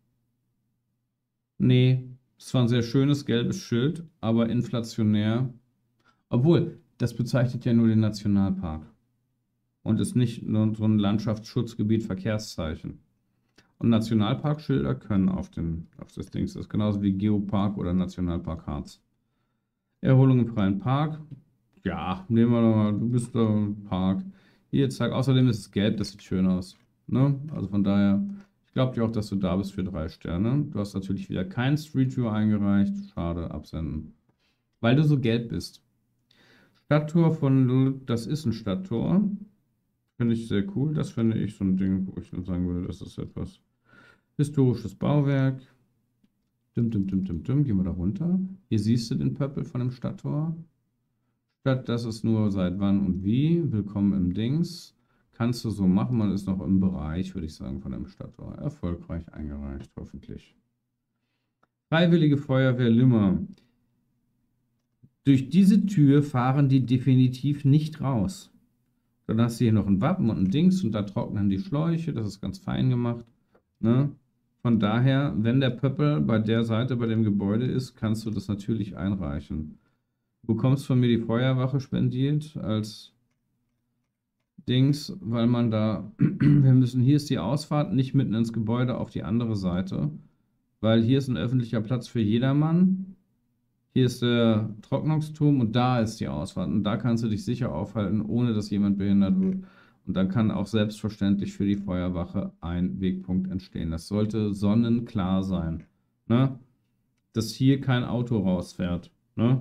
Nee, es war ein sehr schönes gelbes Schild, aber inflationär. Obwohl, das bezeichnet ja nur den Nationalpark. Und ist nicht nur so ein Landschaftsschutzgebiet, Verkehrszeichen. Und Nationalparkschilder können auf, den, auf das Ding. Das ist genauso wie Geopark oder Nationalpark Harz. Erholung im freien Park. Ja, nehmen wir doch mal, du bist da im Park. Hier, zack. Außerdem ist es gelb, das sieht schön aus. Ne? Also von daher, ich glaube dir auch, dass du da bist für drei Sterne. Du hast natürlich wieder kein Street View eingereicht. Schade, absenden. Weil du so gelb bist. Stadttor von, das ist ein Stadttor. Finde ich sehr cool. Das finde ich so ein Ding, wo ich dann sagen würde, das ist etwas Historisches Bauwerk. Dim, dim, dim, dim, dim. Gehen wir da runter. Hier siehst du den Pöppel von dem Stadttor. Statt das ist nur seit wann und wie. Willkommen im Dings. Kannst du so machen. Man ist noch im Bereich, würde ich sagen, von dem Stadttor. Erfolgreich eingereicht, hoffentlich. Freiwillige Feuerwehr Limmer. Durch diese Tür fahren die definitiv nicht raus. Dann hast du hier noch ein Wappen und ein Dings und da trocknen die Schläuche. Das ist ganz fein gemacht. Ne? Von daher, wenn der Pöppel bei der Seite bei dem Gebäude ist, kannst du das natürlich einreichen. Du bekommst von mir die Feuerwache spendiert als Dings, weil man da, wir müssen, hier ist die Ausfahrt, nicht mitten ins Gebäude auf die andere Seite, weil hier ist ein öffentlicher Platz für jedermann. Hier ist der Trocknungsturm und da ist die Ausfahrt. Und da kannst du dich sicher aufhalten, ohne dass jemand behindert wird. Und dann kann auch selbstverständlich für die Feuerwache ein Wegpunkt entstehen. Das sollte sonnenklar sein, ne? Dass hier kein Auto rausfährt. Ne?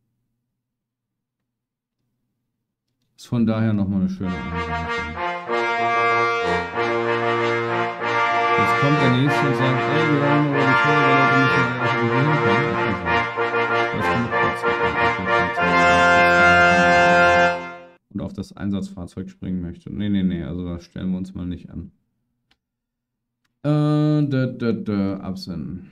Ist von daher nochmal eine schöne Anregung. Jetzt kommt der Nächste und sagt, ey, wir wollen aber die Feuerwehrleute müssen ja irgendwo hinkommen. Das ist und auf das Einsatzfahrzeug springen möchte. Nee, nee, nee, also da stellen wir uns mal nicht an. Äh, da, da, da, absenden.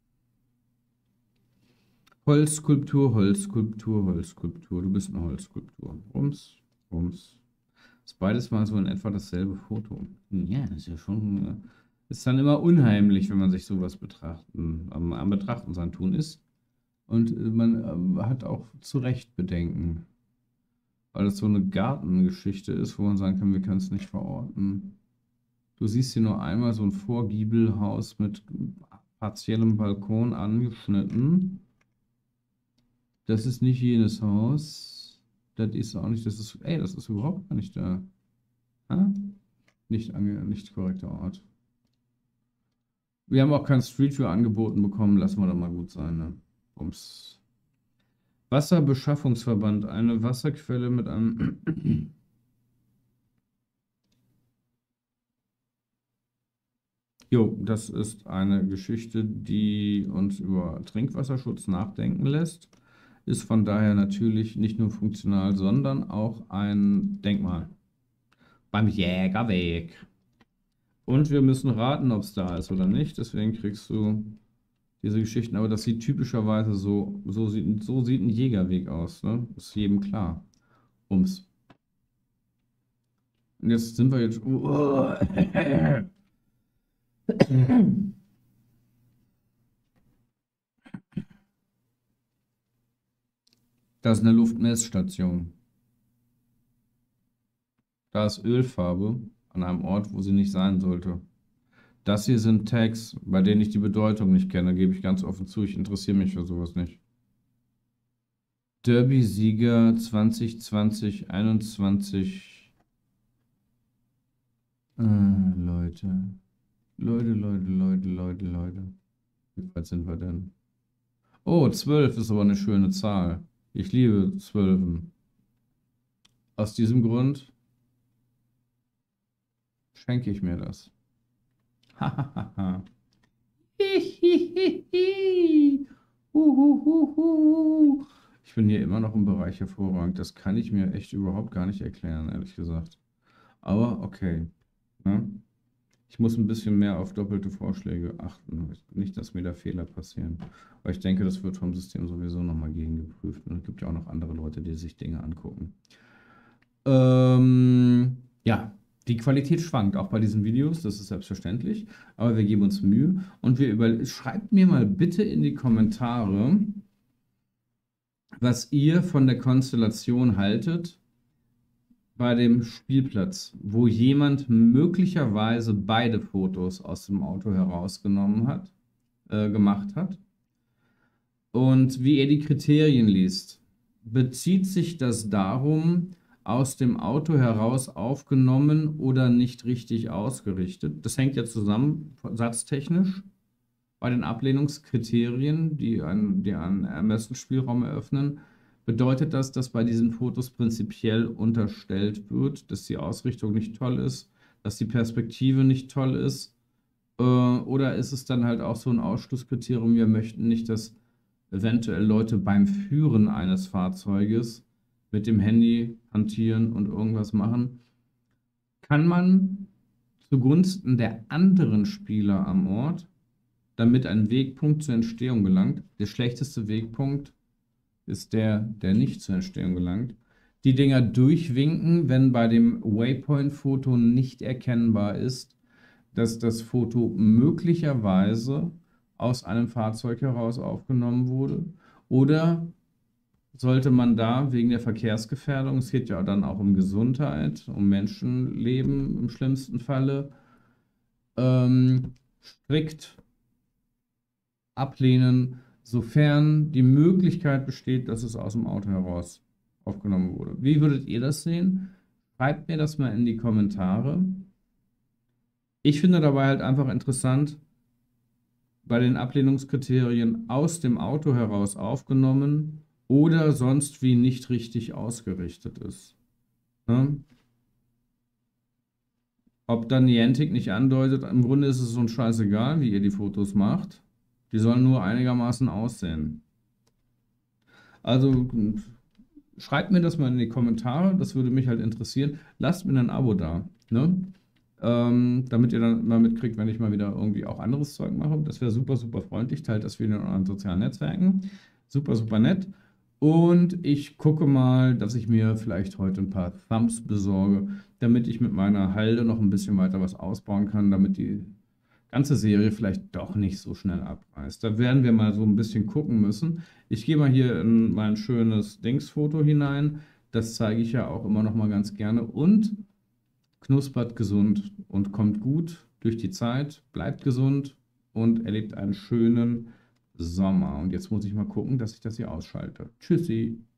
Holzskulptur, Holzskulptur, Holzskulptur. Du bist eine Holzskulptur. Rums, rums. Ist beides mal so in etwa dasselbe Foto. Ja, das ist ja schon... Ist dann immer unheimlich, wenn man sich sowas betrachten, am, am Betrachten sein Tun ist. Und man äh, hat auch zu Recht Bedenken. Weil das so eine Gartengeschichte ist, wo man sagen kann, wir können es nicht verorten. Du siehst hier nur einmal so ein Vorgiebelhaus mit partiellem Balkon angeschnitten. Das ist nicht jenes Haus. Das ist auch nicht, das ist, ey, das ist überhaupt gar nicht da. Ha? Nicht, ange, nicht korrekter Ort. Wir haben auch kein Street View angeboten bekommen, lassen wir doch mal gut sein, ne? Ums. Wasserbeschaffungsverband, eine Wasserquelle mit einem... Jo, das ist eine Geschichte, die uns über Trinkwasserschutz nachdenken lässt. Ist von daher natürlich nicht nur funktional, sondern auch ein Denkmal. Beim Jägerweg. Und wir müssen raten, ob es da ist oder nicht. Deswegen kriegst du diese Geschichten. Aber das sieht typischerweise so, so sieht, so sieht ein Jägerweg aus. Ne? Ist jedem klar. Ums. Und jetzt sind wir jetzt... Oh. Das ist eine Luftmessstation. Da ist Ölfarbe an einem Ort, wo sie nicht sein sollte. Das hier sind Tags, bei denen ich die Bedeutung nicht kenne, gebe ich ganz offen zu. Ich interessiere mich für sowas nicht. Derby-Sieger zwanzig zwanzig einundzwanzig. Ah, Leute. Leute, Leute, Leute, Leute, Leute. Wie weit sind wir denn? Oh, zwölf ist aber eine schöne Zahl. Ich liebe Zwölfen. Aus diesem Grund schenke ich mir das. Hahaha. Ich bin hier immer noch im Bereich hervorragend. Das kann ich mir echt überhaupt gar nicht erklären, ehrlich gesagt. Aber okay. Ne? Ich muss ein bisschen mehr auf doppelte Vorschläge achten. Nicht, dass mir da Fehler passieren. Aber ich denke, das wird vom System sowieso nochmal gegengeprüft. Und es gibt ja auch noch andere Leute, die sich Dinge angucken. Ähm, ja, die Qualität schwankt auch bei diesen Videos, das ist selbstverständlich. Aber wir geben uns Mühe. Und wir über schreibt mir mal bitte in die Kommentare, was ihr von der Konstellation haltet bei dem Spielplatz, wo jemand möglicherweise beide Fotos aus dem Auto herausgenommen hat, äh, gemacht hat. Und wie ihr die Kriterien liest, bezieht sich das darum, aus dem Auto heraus aufgenommen oder nicht richtig ausgerichtet? Das hängt ja zusammen, satztechnisch, bei den Ablehnungskriterien, die einen, die einen Ermessensspielraum eröffnen. Bedeutet das, dass bei diesen Fotos prinzipiell unterstellt wird, dass die Ausrichtung nicht toll ist, dass die Perspektive nicht toll ist Äh, oder ist es dann halt auch so ein Ausschlusskriterium, wir möchten nicht, dass eventuell Leute beim Führen eines Fahrzeuges mit dem Handy hantieren und irgendwas machen? Kann man zugunsten der anderen Spieler am Ort, damit ein Wegpunkt zur Entstehung gelangt, der schlechteste Wegpunkt ist der, der nicht zur Entstehung gelangt, die Dinger durchwinken, wenn bei dem Waypoint-Foto nicht erkennbar ist, dass das Foto möglicherweise aus einem Fahrzeug heraus aufgenommen wurde? Oder sollte man da wegen der Verkehrsgefährdung, es geht ja dann auch um Gesundheit, um Menschenleben im schlimmsten Falle, ähm, strikt ablehnen, sofern die Möglichkeit besteht, dass es aus dem Auto heraus aufgenommen wurde? Wie würdet ihr das sehen? Schreibt mir das mal in die Kommentare. Ich finde dabei halt einfach interessant, bei den Ablehnungskriterien aus dem Auto heraus aufgenommen oder sonst wie nicht richtig ausgerichtet ist. Ne? Ob dann Niantic nicht andeutet, im Grunde ist es so ein Scheißegal, wie ihr die Fotos macht. Die sollen nur einigermaßen aussehen. Also schreibt mir das mal in die Kommentare, das würde mich halt interessieren. Lasst mir ein Abo da, ne? Ähm, damit ihr dann mal mitkriegt, wenn ich mal wieder irgendwie auch anderes Zeug mache. Das wäre super, super freundlich. Teilt das Video in euren sozialen Netzwerken. Super, super nett. Und ich gucke mal, dass ich mir vielleicht heute ein paar Thumbs besorge, damit ich mit meiner Halde noch ein bisschen weiter was ausbauen kann, damit die ganze Serie vielleicht doch nicht so schnell abreißt. Da werden wir mal so ein bisschen gucken müssen. Ich gehe mal hier in mein schönes Dingsfoto hinein. Das zeige ich ja auch immer noch mal ganz gerne. Und knuspert gesund und kommt gut durch die Zeit, bleibt gesund und erlebt einen schönen Sommer. Und jetzt muss ich mal gucken, dass ich das hier ausschalte. Tschüssi.